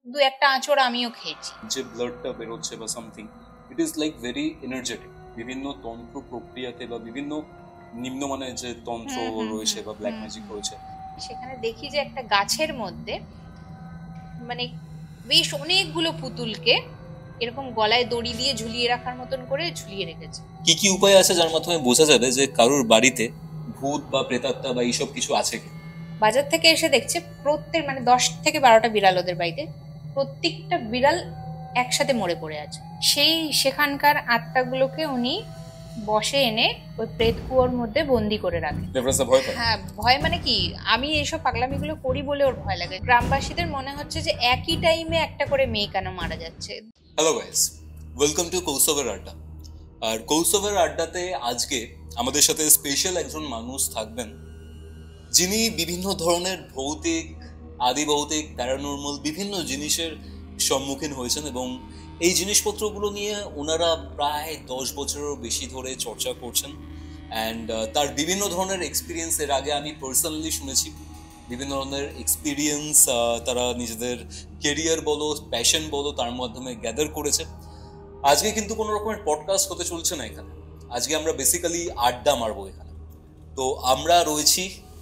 দু একটা আঁচড় আমিও খেয়েছি। যে ব্লাডটা বেরোচ্ছে বা something, it is like very energetic. বিভিন্ন তন্ত্র প্রক্রিয়াতে বা বিভিন্ন নিম্নমানের যে তন্ত্র রয়েছে বা ব্ল্যাক ম্যাজিক রয়েছে, সেখানে দেখি যে একটা গাছের মধ্যে মানে বেশ অনেকগুলো পুতুলকে এরকম গলায় দড়ি দিয়ে ঝুলিয়ে রাখার মতন করে ঝুলিয়ে রেখেছে। কি কি উপায় আছে যার মাধ্যমে বোঝা যাবে যে কারোর বাড়িতে ভূত বা প্রেতাত্মা বা এইসব কিছু আছে কি? বাজার থেকে এসে দেখছে প্রত্যেক 10 থেকে 12টা বিড়াল ওদের বাড়িতে, প্রত্যেকটা বিড়াল একসাথে মরে পড়ে আছে। সেখানকার আত্মাগুলোকে উনি বসে এনে ওই প্রেত কুয়োর মধ্যে বন্দি করে রাখে। হ্যাঁ, ভয় মানে কি, আমি এইসব পাগলামিগুলো করি বলে ওর ভয় লাগে। গ্রামবাসীদের মনে হচ্ছে যে একই টাইমে একটা করে মেয়ে কেন মারা যাচ্ছে। হ্যালো গাইস, ওয়েলকাম টু কৌস্তবের আড্ডা। আর কৌস্তবের আড্ডাতে আজকে আমাদের সাথে স্পেশাল একজন মানুষ থাকবেন, যিনি বিভিন্ন ধরনের ভৌতিক, আদিভৌতিক, প্যারানর্মাল বিভিন্ন জিনিসের সম্মুখীন হয়েছেন এবং এই জিনিসপত্রগুলো নিয়ে ওনারা প্রায় 10 বছরেরও বেশি ধরে চর্চা করছেন। অ্যান্ড তার বিভিন্ন ধরনের এক্সপিরিয়েন্স এর আগে আমি পার্সোনালি শুনেছি। বিভিন্ন ধরনের এক্সপিরিয়েন্স তারা নিজেদের কেরিয়ার বলো, প্যাশন বলো, তার মাধ্যমে গ্যাদার করেছে। আজকে কিন্তু কোনো রকমের পডকাস্ট হতে চলছে না এখানে। আজকে আমরা বেসিক্যালি আড্ডা মারবো এখানে। তো আমরা রয়েছি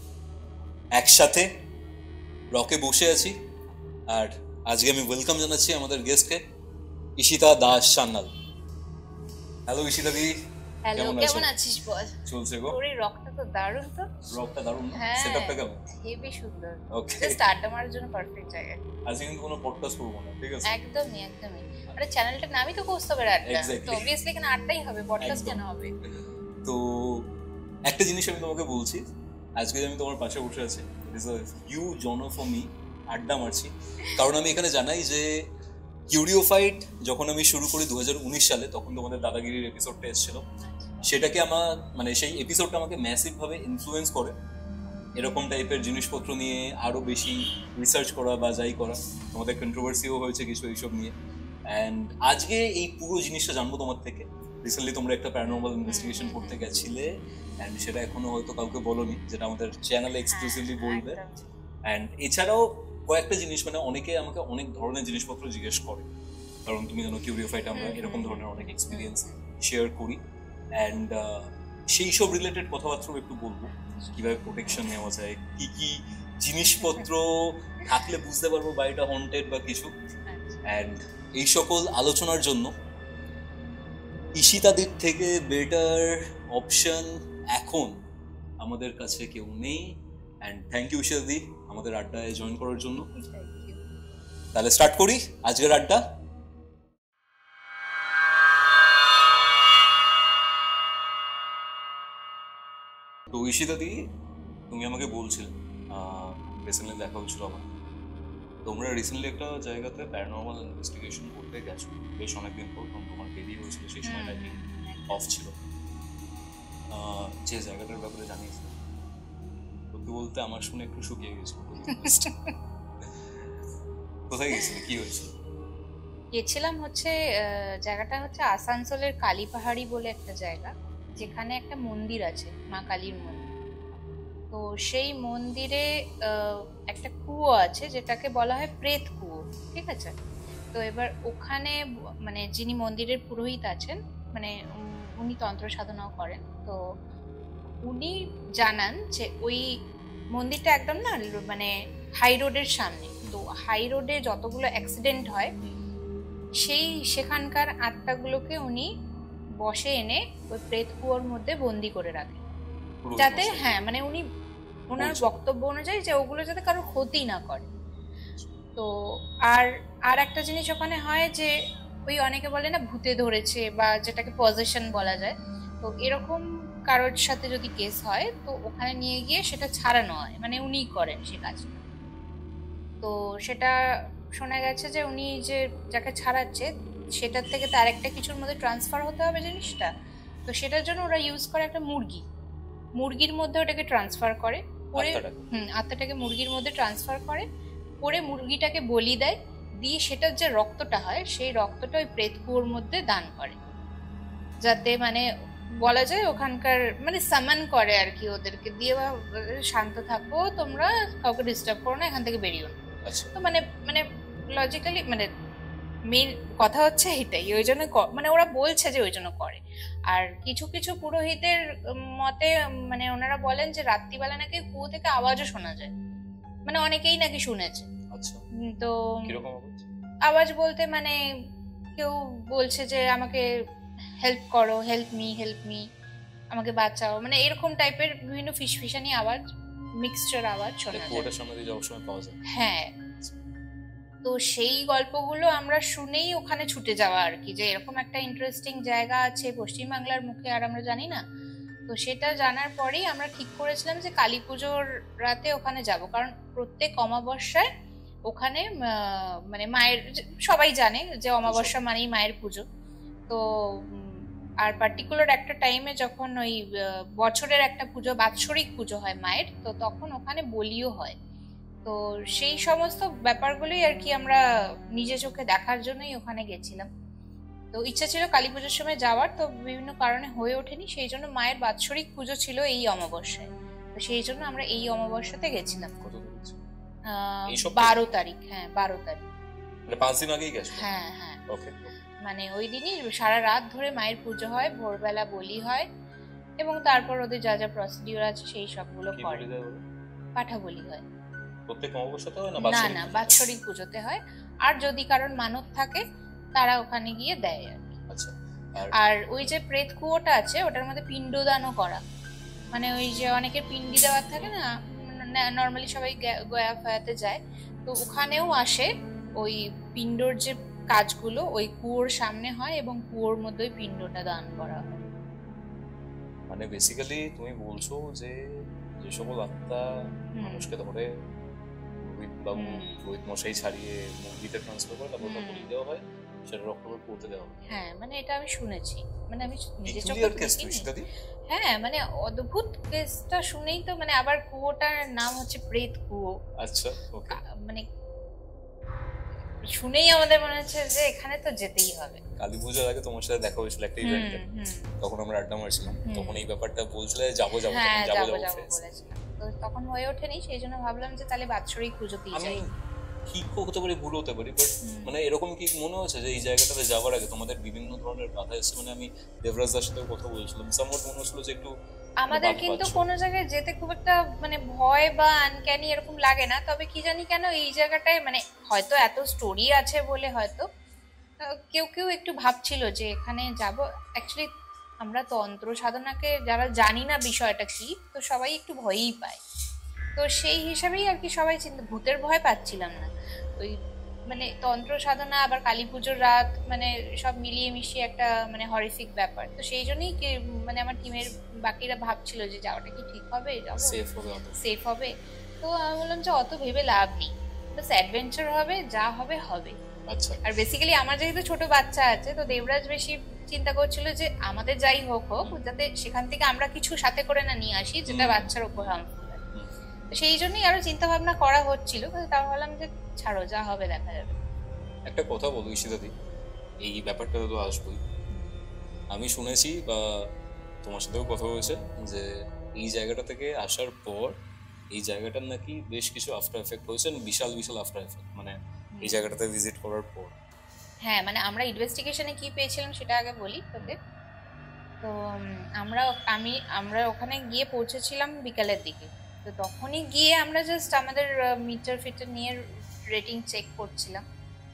একসাথে, রকে বসে আছি। আর আজকে আমি ওয়েলকাম জানাচ্ছি আমাদের গেস্টকে, ঈশিতা দাস সান্যাল। হ্যালো ঈশিতা দিদি। হ্যালো, কেমন আছিস বল? চলছে গো। তোর এই রকটা তো দারুণ। তো রকটা দারুণ না? হ্যাঁ, সেটআপটা কেমন? হেভি সুন্দর। ওকে, জাস্ট আড্ডা মারার জন্য পারফেক্ট জায়গা। আজকে কিন্তু কোনো পডকাস্ট করবো না, ঠিক আছে? একদমই। আরে চ্যানেলটার নামই তো কৌস্তবের আড্ডা, তো অবভিয়াসলি এখানে আড্ডাই হবে, পডকাস্ট কেন হবে? তো একটা জিনিস আমি তোমাকে বলছি, আজকে আমি তোমার পাশে বসে আছি, it is a huge honour for me, আড্ডা মারছি। কারণ আমি এখানে জানাই যে কিউরিওফাইড যখন আমি শুরু করি 2019 সালে, তখন তোমাদের দাদাগিরির এপিসোডটা এসেছিল। সেটাকে আমার সেই এপিসোডটা আমাকে ম্যাসিভ ভাবে ইনফ্লুয়েন্স করে এরকম টাইপের জিনিসপত্র নিয়ে আরো বেশি রিসার্চ করা বা যাই করা। তোমাদের কন্ট্রোভার্সিও হয়েছে কিছু এইসব নিয়ে। অ্যান্ড আজকে এই পুরো জিনিসটা জানবো তোমার থেকে। রিসেন্টলি তোমরা একটা প্যারানর্মাল ইনভেস্টিগেশন করতে গেছিলে, অ্যান্ড সেটা এখনো হয়তো কাউকে বলোনি, যেটা আমাদের চ্যানেলে এক্সক্লুসিভলি বলবে। অ্যান্ড এছাড়াও কয়েকটা জিনিস, অনেকে আমাকে অনেক ধরনের জিনিসপত্র জিজ্ঞেস করে, কারণ তুমি জানো কিউরিওফাইড আমরা এরকম ধরনের অনেক এক্সপিরিয়েন্স শেয়ার করি। অ্যান্ড সেই সব রিলেটেড কথাবার্তাও একটু বলবো, কিভাবে প্রোটেকশন নেওয়া যায়, কি কি জিনিসপত্র থাকলে বুঝতে পারবো বাড়িটা হন্টেড বা কিছু। অ্যান্ড এই সকল আলোচনার জন্য ঈশিতাদের থেকে বেটার অপশন এখন আমাদের কাছে কেউ নেই। অ্যান্ড থ্যাংক ইউ ঈশিতাদি আমাদের আড্ডায় জয়েন করার জন্য। তাহলে স্টার্ট করি আজকের আড্ডা। তো ঈশিতাদি, তুমি আমাকে বলছিলে রিসেন্টলি দেখা হচ্ছিল আমার, তোমরা রিসেন্টলি একটা জায়গাতে প্যারানর্মাল ইনভেস্টিগেশন করতে গেছো বেশ অনেকদিন পর, তখন তোমার বেরিয়ে হয়েছিল, সেই সময়টা কি অফ ছিল। যে জায়গাটার ব্যাপারে জানিয়েছিল, সত্যি বলতে আমার শুনে একটু শুকিয়ে গেছিল। কোথায় গেছিলে, কি হয়েছিল? গেছিলাম জায়গাটা আসানসোলের কালীপাহাড়ি বলে একটা জায়গা, যেখানে একটা মন্দির আছে, মা কালীর মন্দির। তো সেই মন্দিরে একটা কুয়ো আছে, যেটাকে বলা হয় প্রেত কুয়ো, ঠিক আছে? তো এবার ওখানে যিনি মন্দিরের পুরোহিত আছেন, উনি তন্ত্র সাধনাও করেন। তো উনি জানান যে ওই মন্দিরটা একদম না হাই রোডের সামনে। তো হাই রোডে যতগুলো অ্যাক্সিডেন্ট হয়, সেখানকার আত্মাগুলোকে উনি বসে এনে ওই প্রেত কুয়োর মধ্যে বন্দি করে রাখেন, যাতে উনি ওনার বক্তব্য অনুযায়ী যে ওগুলো যাতে কারোর ক্ষতি না করে। তো আর একটা জিনিস ওখানে হয় যে ওই অনেকে বলে না ভূতে ধরেছে, বা যেটাকে পজেশন বলা যায়। তো এরকম কারোর সাথে যদি কেস হয়, তো ওখানে নিয়ে গিয়ে সেটা ছাড়ানো হয়, উনিই করেন সে কাজটা। তো সেটা শোনা গেছে যে উনি যে যাকে ছাড়াচ্ছে, সেটার থেকে তার একটা কিছুর মধ্যে ট্রান্সফার হতে হবে জিনিসটা। তো সেটার জন্য ওরা ইউজ করে একটা মুরগির মধ্যে ওটাকে ট্রান্সফার করে, আত্মাটাকে মুরগির মধ্যে ট্রান্সফার করে মুরগিটাকে বলি দেয়, দিয়ে সেটার যে রক্তটা হয়, সেই রক্তটা ওই প্রেত কুয়োর মধ্যে দান করে, যাতে বলা যায় ওখানকার সামান করে আর কি ওদেরকে দিয়ে, শান্ত থাকো তোমরা, কাউকে ডিস্টার্ব করো না, এখান থেকে বেরিও না। তো লজিক্যালি মানে মেন কথা হচ্ছে এটাই, ওই জন্য মানে ওরা বলছে যে ওই জন্য করে। আর কিছু কিছু পুরোহিতের মতে মানে ওনারা বলেন যে রাত্রিবেলা নাকি কুয়ো থেকে আওয়াজও শোনা যায়, মানে অনেকেই নাকি শুনেছে। আচ্ছা, তো কিরকম আওয়াজ? আওয়াজ বলতে মানে কেউ বলছে যে আমাকে হেল্প করো, হেল্প মি, আমাকে বাঁচাও, মানে এরকম টাইপের বিভিন্ন ফিসফিসানি আওয়াজ, মিক্সচার আওয়াজ শোনা যায়। কুয়োটার সামনে দিয়ে যাওয়ার সময় পাওয়া যায়। হ্যাঁ, তো সেই গল্পগুলো আমরা শুনেই ওখানে ছুটে যাওয়া আর কি, যে এরকম একটা ইন্টারেস্টিং জায়গা আছে পশ্চিমবাংলার মুখে আর আমরা জানি না। তো সেটা জানার পরেই আমরা ঠিক করেছিলাম যে কালী পুজোর রাতে ওখানে যাব, কারণ প্রত্যেক অমাবস্যায় ওখানে মানে মায়ের, সবাই জানে যে অমাবস্যা মানেই মায়ের পুজো। তো আর পার্টিকুলার একটা টাইমে যখন ওই বছরের একটা পুজো, বাৎসরিক পুজো হয় মায়ের, তো তখন ওখানে বলিও হয়। তো সেই সমস্ত ব্যাপারগুলোই আর কি আমরা নিজে চোখে দেখার জন্যই ওখানে গেছিলাম। তো ইচ্ছা ছিল কালী পুজোর সময় যাওয়ার, তো বিভিন্ন কারণে হয়ে ওঠেনি, সেই জন্য মায়ের বাৎসরিক পুজো ছিল এই অমাবস্যায়, তো সেই জন্য আমরা এই অমাবস্যাতে গেছিলাম। 12 তারিখ। হ্যাঁ, 12 তারিখ, মানে 5 দিন আগেই গেছো? হ্যাঁ হ্যাঁ, ওকে। মানে ওই দিনই সারা রাত ধরে মায়ের পুজো হয়, ভোরবেলা বলি হয়, এবং তারপর ওদের যা যা প্রসিডিউর আছে সেই সবগুলো করে। পাঠা বলি হয় প্রত্যেক অমাবস্যাতে হয় না? না না, বাৎসরিক পুজোতে হয়। আর যদি কারোর মানত থাকে তারা ওখানে গিয়ে দেয় আর কি। আচ্ছা। আর ওই যে প্রেত কুয়োটা আছে ওটার মধ্যে পিণ্ডদানও করা, মানে ওই যে অনেকের পিণ্ডি দেওয়ার থাকে না, নর্মালি সবাই গয়া ফয়াতে যায়, তো ওখানেও আসে ওই পিণ্ডর যে কাজগুলো ওই কুয়োর সামনে হয়, এবং কুয়োর মধ্যে ওই পিণ্ডটা দান করা হয়। মানে বেসিক্যালি তুমি বলছো যে যে সকল আত্মা মানুষকে ধরে রোহিত মশাই ছাড়িয়ে মন্দিরে ট্রান্সফার করে তারপর বলি দেওয়া হয়, সেটা রক্তপাত করতে দেওয়া হয়। হ্যাঁ, মানে এটা আমি শুনেছি, মানে আমি নিজে চোখে দেখিনি। হ্যাঁ, মানে অদ্ভুত কেসটা শুনেই তো, মানে আবার কুয়োটার নাম হচ্ছে প্রেত কুয়ো। আচ্ছা, ওকে। মানে শুনেই আমাদের মনে হচ্ছে যে এখানে তো যেতেই হবে। কালী পুজোর আগে তোমার সাথে দেখা হয়েছিল একটা ইভেন্টে, তখন আমরা আড্ডা মারছিলাম, তখন এই ব্যাপারটা বলছিলে যাবো বলেছিলাম, তো তখন হয়ে ওঠেনি, সেই জন্য ভাবলাম যে তাহলে বাৎসরিক পুজোতেই যাই। ঠিক হতে পারি, ভুল হতে পারি, বাট মানে এরকম কি মনে হচ্ছে যে এই জায়গাটাতে যাওয়ার আগে তোমাদের বিভিন্ন ধরনের বাধা এসেছে? মানে আমি দেবরাজ দার সাথে কথা বলছিলাম, সামহাউ মনে হচ্ছিল যে একটু আমাদের কিন্তু কোনো জায়গায় যেতে খুব একটা মানে ভয় বা আনক্যানি এরকম লাগে না, তবে কি জানি কেন এই জায়গাটায় মানে হয়তো এত স্টোরি আছে বলে হয়তো কেউ কেউ একটু ভাবছিল যে এখানে যাব। অ্যাকচুয়ালি আমরা তন্ত্র সাধনাকে যারা জানি না বিষয়টা কি, তো সবাই একটু ভয়ই পায়, তো সেই হিসাবেই আর কি সবাই চিন্তা, ভূতের ভয় পাচ্ছিলাম না, ওই মানে তন্ত্র সাধনা আবার কালী পুজোর রাত, মানে সব মিলিয়ে মিশিয়ে একটা মানে হরিফিক ব্যাপার, তো সেই জন্যই মানে আমার টিমের বাকিরা ভাবছিল যে যাওয়াটা কি ঠিক হবে, সেফ হবে। তো আমি বললাম যে অত ভেবে লাভ নেই, বাস অ্যাডভেঞ্চার হবে, যা হবে হবে। আচ্ছা। আর বেসিক্যালি আমার যেহেতু ছোট বাচ্চা আছে, তো দেবরাজ বেশি চিন্তা করছিল যে আমাদের যাই হোক হোক, যাতে সেখান থেকে আমরা কিছু সাথে করে না নিয়ে আসি যেটা বাচ্চার উপর হার্মফুল হয়, সেই জন্যই আরো চিন্তা ভাবনা করা হচ্ছিল। তাও ভাবলাম যে ছাড়ো, যা হবে দেখা যাবে। একটা কথা বলো ঈশিতাদি, এই ব্যাপারটা তো আসবোই, আমি শুনেছি বা তোমার সাথেও কথা হয়েছে যে এই জায়গাটা থেকে আসার পর এই জায়গাটার নাকি বেশ কিছু আফটার এফেক্ট হয়েছে, বিশাল বিশাল আফটার এফেক্ট, মানে এই জায়গাটাতে ভিজিট করার পর। হ্যাঁ, মানে আমরা ইনভেস্টিগেশনে কি পেয়েছিলাম সেটা আগে বলি তোকে। তো আমরা ওখানে গিয়ে পৌঁছেছিলাম বিকালের দিকে, তো তখনই গিয়ে আমরা জাস্ট আমাদের মিটার ফিটার নিয়ে রেটিং চেক করছিলাম,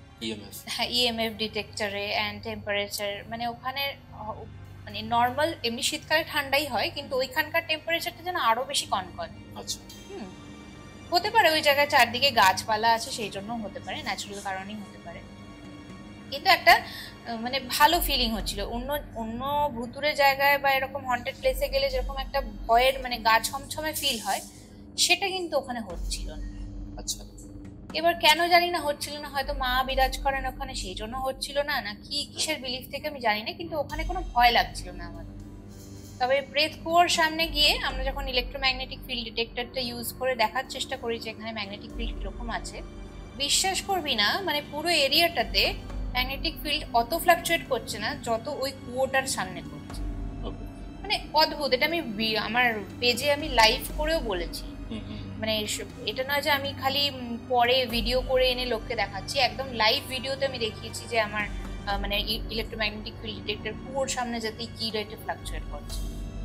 ইএমএফ ডিটেক্টরে অ্যান্ড টেম্পারেচার, মানে ওখানে মানে নর্মাল এমনি শীতকালে ঠান্ডাই হয়, কিন্তু ওইখানকার টেম্পারেচারটা যেন আরো বেশি কনকনে। আচ্ছা। হতে পারে ওই জায়গায় চারদিকে গাছপালা আছে সেই জন্য হতে পারে, ন্যাচারাল কারণেই হতে পারে, কিন্তু একটা মানে ভালো ফিলিং হচ্ছিল। অন্য ভুতুরে জায়গায় বা এরকম হন্টেড প্লেসে গেলে যেরকম একটা ভয়ের মানে গা ছমছমে ফিল হয়, সেটা কিন্তু ওখানে হচ্ছিল না। আচ্ছা। এবার কেন জানি না হচ্ছিল না, হয়তো মা বিরাজ করেন ওখানে সেই জন্য হচ্ছিল না, না কি কিসের বিলিফ থেকে আমি জানি না, কিন্তু ওখানে কোনো ভয় লাগছিল না আমার। তবে প্রেত কুয়োর সামনে গিয়ে আমরা যখন ইলেকট্রোম্যাগনেটিক ফিল্ড ডিটেক্টরটা ইউজ করে দেখার চেষ্টা করি যে এখানে ম্যাগনেটিক ফিল্ড কিরকম আছে, বিশ্বাস করবি না মানে পুরো এরিয়াটাতে ম্যাগনেটিক ফিল্ড অত ফ্লাকচুয়েট করছে না যত ওই কুয়োটার সামনে করছে। মানে অদ্ভুত, এটা আমি আমার পেজে আমি লাইভ করেও বলেছি। মানে এটা নয় যে আমি খালি পরে ভিডিও করে এনে লোককে দেখাচ্ছি, একদম লাইভ ভিডিওতে আমি দেখিয়েছি যে আমার মানে ইলেকট্রোম্যাগনেটিক ফিল্ড ডিটেক্টর কুয়োর সামনে যাতে কি রেটে ফ্লাকচুয়েট করছে।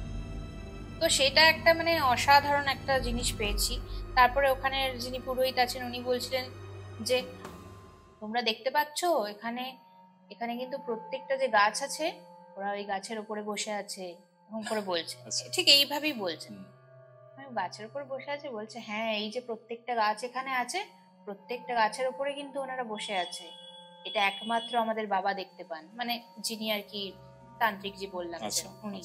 তো সেটা একটা মানে অসাধারণ একটা জিনিস পেয়েছি। তারপরে ওখানের যিনি পুরোহিত আছেন উনি বলছিলেন যে তোমরা দেখতে পাচ্ছ এখানে এখানে কিন্তু প্রত্যেকটা যে গাছ আছে ওরা ওই গাছের উপরে বসে আছে এরকম করে বলছে, ঠিক এইভাবেই বলছেন। গাছের উপর বসে আছে, বলছে হ্যাঁ এই যে প্রত্যেকটা গাছ এখানে আছে প্রত্যেকটা গাছের উপরে কিন্তু ওনারা বসে আছে, এটা একমাত্র আমাদের বাবা দেখতে পান, মানে যিনি আর কি তান্ত্রিক যে বললাম উনি।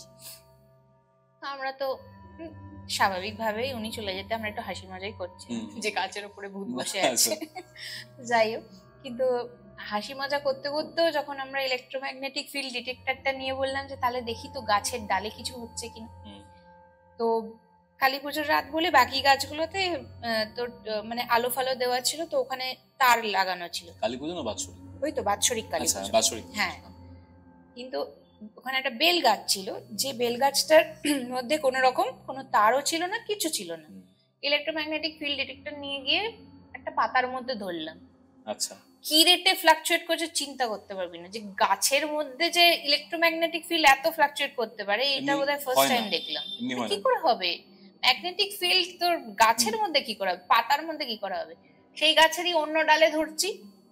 আমরা তো স্বাভাবিকভাবেই উনি চলে যেতে আমরা একটু হাসি মজাই করছি যে গাছের উপরে ভূত বসে আছে। যাই হোক, কিন্তু হাসি মজা করতে করতেও যখন আমরা ইলেকট্রোম্যাগনেটিক ফিল্ড ডিটেক্টরটা নিয়ে বললাম যে তাহলে দেখি তো গাছের ডালে কিছু হচ্ছে কিনা, তো কালী পুজোর রাত বলে বাকি গাছগুলোতে তোর মানে আলো ফালো দেওয়া ছিল, তো ওখানে তার লাগানো ছিল। কালী পুজো না বাৎসরিক? ওই তো বাৎসরিক কালী পুজো। বাৎসরিক, হ্যাঁ। কিন্তু ওখানে একটা বেল গাছ ছিল, যে বেল গাছটার মধ্যে কোনো রকম কোনো তারও ছিল না, কিছু ছিল না। ইলেকট্রোম্যাগনেটিক ফিল্ড ডিটেক্টর নিয়ে গিয়ে একটা পাতার মধ্যে ধরলাম। আচ্ছা, কি রেটে ফ্লাকচুয়েট করছে চিন্তা করতে পারবি না, যে গাছের মধ্যে যে ইলেকট্রোম্যাগনেটিক ফিল্ড এত ফ্লাকচুয়েট করতে পারে এটা বোধহয় ফার্স্ট টাইম দেখলাম। কি করে হবে ম্যাগনেটিক ফিল্ড তোর গাছের মধ্যে কি করে হবে, পাতার মধ্যে কি করে হবে? সেই গাছেরই অন্য ডালে ধরছি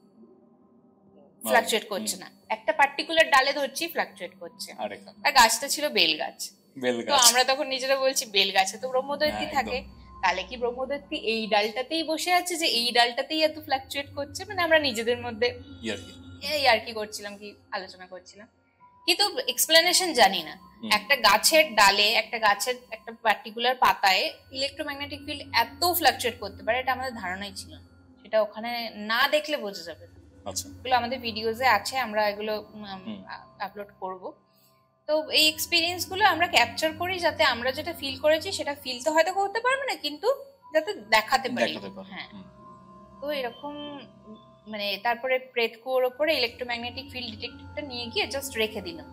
ফ্লাকচুয়েট করছে না, একটা পার্টিকুলার ডালে ধরছি ফ্লাকচুয়েট করছে। আর গাছটা ছিল বেল গাছ। তো আমরা তখন নিজেরা বলছি বেল গাছে তো ব্রহ্মদৈত্যী থাকে, তাহলে কি ব্রহ্মদৈত্যী এই ডালটাতেই বসে আছে যে এই ডালটাতেই এত ফ্লাকচুয়েট করছে? মানে আমরা নিজেদের মধ্যে আর কি করছিলাম, কি আলোচনা করছিলাম, কিন্তু এক্সপ্লেনেশন জানি না। একটা গাছের ডালে একটা গাছের একটা পার্টিকুলার পাতায় ইলেকট্রোম্যাগনেটিক ফিল্ড এত ফ্লাকচুয়েট করতে পারে এটা আমাদের ধারণাই ছিল না, সেটা ওখানে না দেখলে বোঝা যাবে না। এগুলো আমাদের ভিডিওজে আছে, আমরা এগুলো আপলোড করব। তো এই এক্সপিরিয়েন্স গুলো আমরা ক্যাপচার করি যাতে আমরা যেটা ফিল করেছি সেটা ফিল তো হয়তো করতে পারবো না, কিন্তু যাতে দেখাতে পারি। হ্যাঁ, তো এরকম মানে তারপরে প্রেত কুয়োর ওপরে ইলেকট্রোম্যাগনেটিক ফিল্ড ডিটেক্টরটা নিয়ে গিয়ে জাস্ট রেখে দিলাম।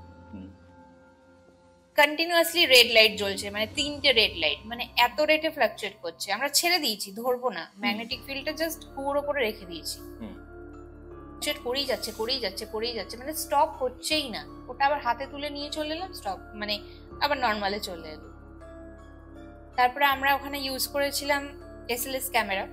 কন্টিনিউয়াসলি রেড লাইট জ্বলছে, মানে 3টে রেড লাইট, মানে এত রেটে ফ্লাকচুয়েট করছে। আমরা ছেড়ে দিয়েছি, ধরবো না, ম্যাগনেটিক ফিল্ডটা জাস্ট কুয়োর ওপরে রেখে দিয়েছি। করেই যাচ্ছে করেই যাচ্ছে করেই যাচ্ছে, মানে স্টপ হচ্ছেই না। ওটা আবার হাতে তুলে নিয়ে চলে এলাম, স্টপ, মানে আবার নর্মালে চলে এলো। তারপরে আমরা ওখানে ইউজ করেছিলাম SLS ক্যামেরা।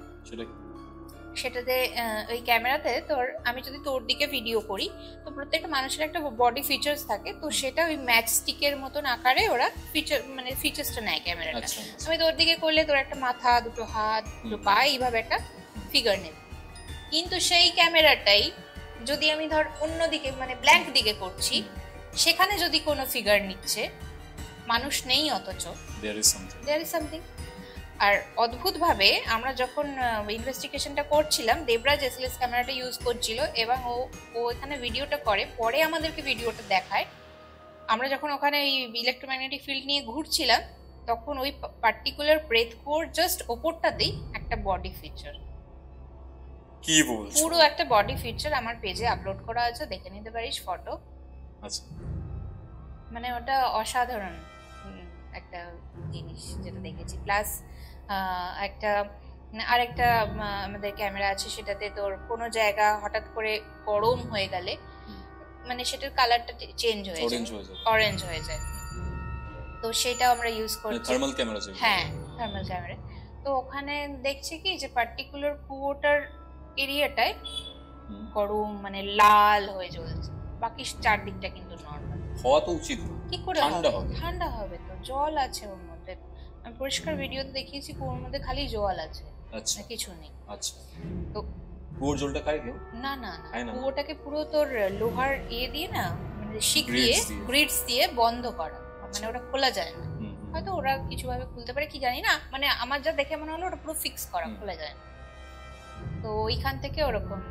সেটাতে ওই ক্যামেরাতে তোর আমি যদি তোর দিকে ভিডিও করি তো প্রত্যেকটা মানুষের একটা বডি ফিচার্স থাকে, তো সেটা ওই ম্যাচ স্টিকের মতন আকারে ওরা ফিচার্সটা নেয় ক্যামেরাটা। আমি তোর দিকে করলে তোর একটা মাথা, দুটো হাত, দুটো পা, এইভাবে একটা ফিগার নেবে। কিন্তু সেই ক্যামেরাটাই যদি আমি ধর অন্যদিকে মানে ব্ল্যাঙ্ক দিকে করছি, সেখানে যদি কোনো ফিগার নিচ্ছে, মানুষ নেই অথচ দেয়ার ইজ সামথিং। আর অদ্ভুতভাবে আমরা যখন ইনভেস্টিগেশনটা করছিলাম, দেবরাজ SLS ক্যামেরাটা ইউজ করছিল এবং ও এখানে ভিডিওটা করে, পরে আমাদেরকে ভিডিওটা দেখায়। আমরা যখন ওখানে এই ইলেকট্রোম্যাগনেটিক ফিল্ড নিয়ে ঘুরছিলাম তখন ওই পার্টিকুলার প্রেত কুয়োর জাস্ট ওপরটাতেই একটা বডি ফিচার, কি বলছো, পুরো একটা বডি ফিচার আমার পেজে আপলোড করা আছে, দেখে নিতে পারিস ফটো। আচ্ছা, মানে ওটা অসাধারণ একটা জিনিস যেটা দেখেছি। প্লাস একটা আরেকটা আমাদের ক্যামেরা আছে, সেটাতে তোর কোনো জায়গা হঠাৎ করে গরম হয়ে গেলে মানে সেটার কালারটা চেঞ্জ হয়ে যায়, অরেঞ্জ হয়ে যায়। তো সেটাও আমরা ইউজ করছি, থার্মাল ক্যামেরা। হ্যাঁ, থার্মাল ক্যামেরা। তো ওখানে দেখছি কি যে পার্টিকুলার কুয়োটার এরিয়াটায় গরম মানে লাল হয়ে জ্বলছে, বাকি চারদিকটা কিন্তু নরমাল। হওয়া তো উচিত, কি করে ঠান্ডা হবে? তো জল আছে ওর মধ্যে, আমি পরিষ্কার ভিডিওতে দেখিয়েছি কুয়োর মধ্যে খালি জল আছে, আচ্ছা, কিছু নেই। আচ্ছা, তো কুয়োর জলটা খায় কেউ? না না না, কুয়োটাকে পুরো তোর লোহার দিয়ে না, মানে শিক দিয়ে, গ্রিডস দিয়ে বন্ধ করা, মানে ওটা খোলা যায় না। হয়তো ওরা কিছু ভাবে খুলতে পারে কি জানি না, মানে আমার যা দেখে মনে হলো ওটা পুরো ফিক্স করা, খোলা যায় না। তো ওইখান থেকে ওরকম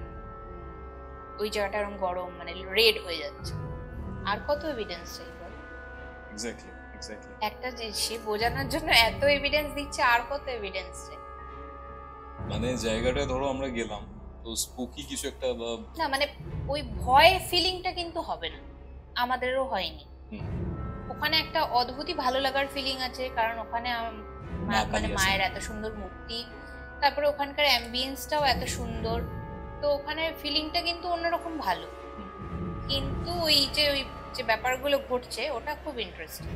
ওই জায়গাটা এরকম গরম মানে রেড হয়ে যাচ্ছে। আর কত এভিডেন্স চাই বল? এক্স্যাক্টলি একটা যে সে বোঝানোর জন্য এত এভিডেন্স দিচ্ছে, আর কত এভিডেন্স চাই? মানে জায়গাটা ধরো আমরা গেলাম তো স্পুকি কিছু একটা না, মানে ওই ভয় ফিলিংটা কিন্তু হবে না, আমাদেরও হয়নি। ওখানে একটা অদ্ভুতই ভালো লাগার ফিলিং আছে, কারণ ওখানে মানে মায়ের এত সুন্দর মূর্তি, তারপরে ওখানকার অ্যাম্বিয়েন্সটাও এত সুন্দর, তো ওখানে ফিলিংটা কিন্তু অন্যরকম ভালো। কিন্তু ওই যে ব্যাপারগুলো ঘটছে ওটা খুব ইন্টারেস্টিং।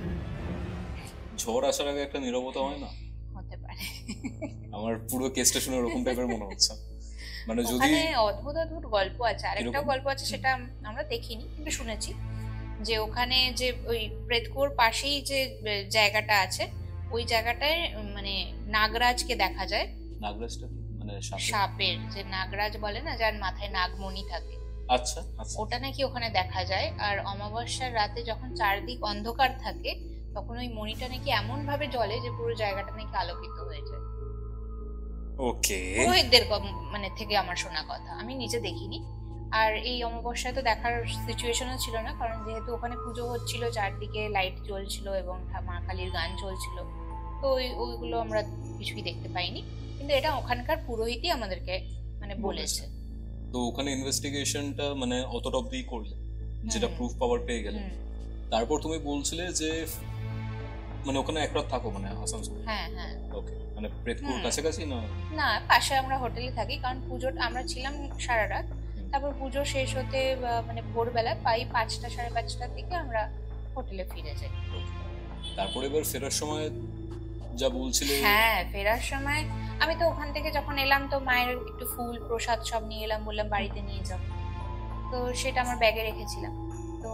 ঝড় আসার আগে একটা নীরবতা হয় না? হতে পারে। আমার পুরো কেসটা শুনে ওরকম টাইপের মনে হচ্ছে। মানে যদি ওখানে অদ্ভুত অদ্ভুত গল্প আছে, আরেকটাও গল্প আছে, সেটা আমরা দেখিনি কিন্তু শুনেছি, যে ওখানে যে ওই প্রেতকুয়োর পাশেই যে জায়গাটা আছে, ওই জায়গাটায় মানে নাগরাজকে দেখা যায়। নাগরাজটা মানে সাপের যে নাগরাজ বলে না, যার মাথায় নাগমণি থাকে, আচ্ছা আচ্ছা, ওটা নাকি ওখানে দেখা যায়। আর অমাবস্যার রাতে যখন চারদিক অন্ধকার থাকে তখন ওই মণিটা নাকি এমন ভাবে জ্বলে যে পুরো জায়গাটা নাকি আলোকিত হয়ে যায়। ওকে, পুরোহিতদের মানে থেকে আমার শোনা কথা, আমি নিজে দেখিনি। আর এই অমাবস্যায় তো দেখার সিচুয়েশনও ছিল না, কারণ যেহেতু ওখানে পুজো হচ্ছিল, চারদিকে লাইট জ্বলছিল এবং মা কালীর গান চলছিল, তো ওইগুলো আমরা কিছুই দেখতে পাইনি। কিন্তু এটা ওখানকার পুরোহিতই আমাদেরকে মানে বলেছে। তো ওখানে ইনভেস্টিগেশনটা মানে অতটা অবধি করলে, যেটা প্রুফ পাওয়ার পেয়ে গেলে, তারপর তুমি বলছিলে যে মানে ওখানে এক রাত থাকো মানে আসানসোল? হ্যাঁ হ্যাঁ। ওকে, মানে প্রেতকুয়োর কাছাকাছি না? না, পাশে আমরা হোটেলে থাকি, কারণ পুজোটা আমরা ছিলাম সারা রাত, তারপর পুজো শেষ হতে মানে ভোরবেলা 5টা 5:30টার দিকে আমরা হোটেলে ফিরে যাই। তারপরে এবার ফেরার সময় যা বলছিলে? হ্যাঁ, ফেরার সময় আমি তো ওখান থেকে যখন এলাম তো মায়ের একটু ফুল প্রসাদ সব নিয়ে এলাম, বললাম বাড়িতে নিয়ে যাবো, তো সেটা আমার ব্যাগে রেখেছিলাম। তো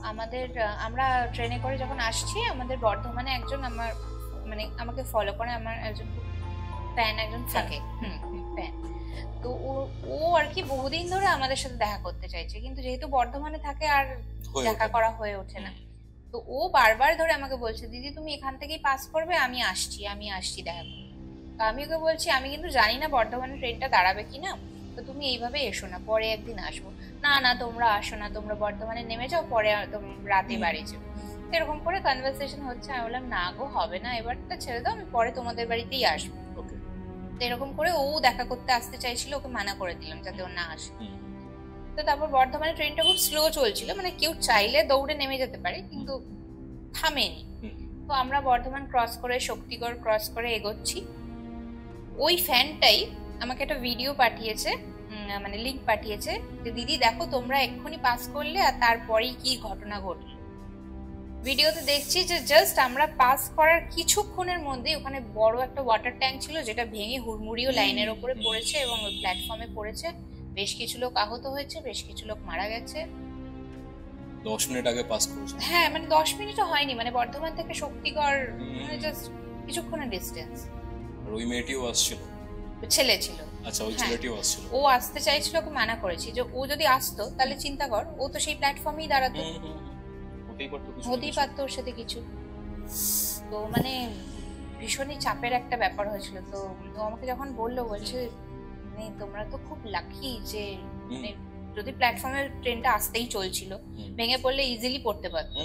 আমরা ট্রেনে করে যখন আসছি, আমাদের বর্ধমানে একজন আমার মানে আমাকে ফলো করে, আমার একজন ফ্যান একজন থাকে, ফ্যান, তো ও আর কি বহুদিন ধরে আমাদের সাথে দেখা করতে চাইছে, কিন্তু যেহেতু বর্ধমানে থাকে আর দেখা করা হয়ে ওঠে না। তো ও বারবার ধরে আমাকে বলছে, দিদি তুমি এখান থেকেই পাস করবে, আমি আসছি দেখা করতে। তো আমি ওকে বলছি আমি কিন্তু জানি না বর্ধমানে ট্রেনটা দাঁড়াবে কিনা, তো তুমি এইভাবে এসো না, পরে একদিন আসবো। না না, তোমরা আসো না, তোমরা বর্ধমানে নেমে যাও, পরে রাতে বাড়ি যাও। এরকম করে কনভারসেশন হচ্ছে। আমি বললাম না গো, হবে না, এবারটা ছেড়ে দাও, আমি পরে তোমাদের বাড়িতেই আসবো। তো এরকম করে ও দেখা করতে আসতে চাইছিল, ওকে মানা করে দিলাম যাতে ও না আসে। তো তারপর বর্ধমানে ট্রেনটা খুব স্লো চলছিল, মানে কেউ চাইলে দৌড়ে নেমে যেতে পারে কিন্তু থামেনি। তো আমরা বর্ধমান ক্রস করে শক্তিগড় ক্রস করে এগোচ্ছি। ওই ফ্যানটাই আমাকে একটা ভিডিও পাঠিয়েছে, মানে লিংক পাঠিয়েছে, যে দিদি দেখো তোমরা এক্ষুনি পাস করলে আর তারপরেই কি ঘটনা ঘটলো। ভিডিওতে দেখছি যে জাস্ট আমরা পাস করার কিছুক্ষণের মধ্যে ওখানে বড় একটা ওয়াটার ট্যাঙ্ক ছিল, যেটা ভেঙে হুড়মুড়িও লাইনের ওপরে পড়েছে এবং ওই প্ল্যাটফর্মে পড়েছে। বেশ কিছু লোক আহত হয়েছে, বেশ কিছু লোক মারা গেছে। 10 মিনিট আগে পাস করেছে? হ্যাঁ, মানে 10 মিনিটও হয়নি, মানে বর্ধমান থেকে শক্তিগড় মানে জাস্ট কিছুক্ষণের ডিস্টেন্স। আর ওই মেয়েটিও আসছিল? ছেলে ছিল। আচ্ছা, ওই ছেলেটিও আসছিল। ও আসতে চাইছিল, ওকে মানা করেছি যে ও যদি আসতো তাহলে চিন্তা কর, ও তো সেই প্ল্যাটফর্মেই দাঁড়াতো, হতেই পারতো ওর সাথে কিছু। তো মানে ভীষণই চাপের একটা ব্যাপার হয়েছিল। তো ও আমাকে যখন বললো, বলছে মানে তোমরা তো খুব লাকি যে মানে যদি প্ল্যাটফর্মের ট্রেনটা আসতেই চলছিল, ভেঙে পড়লে ইজিলি পড়তে পারতো,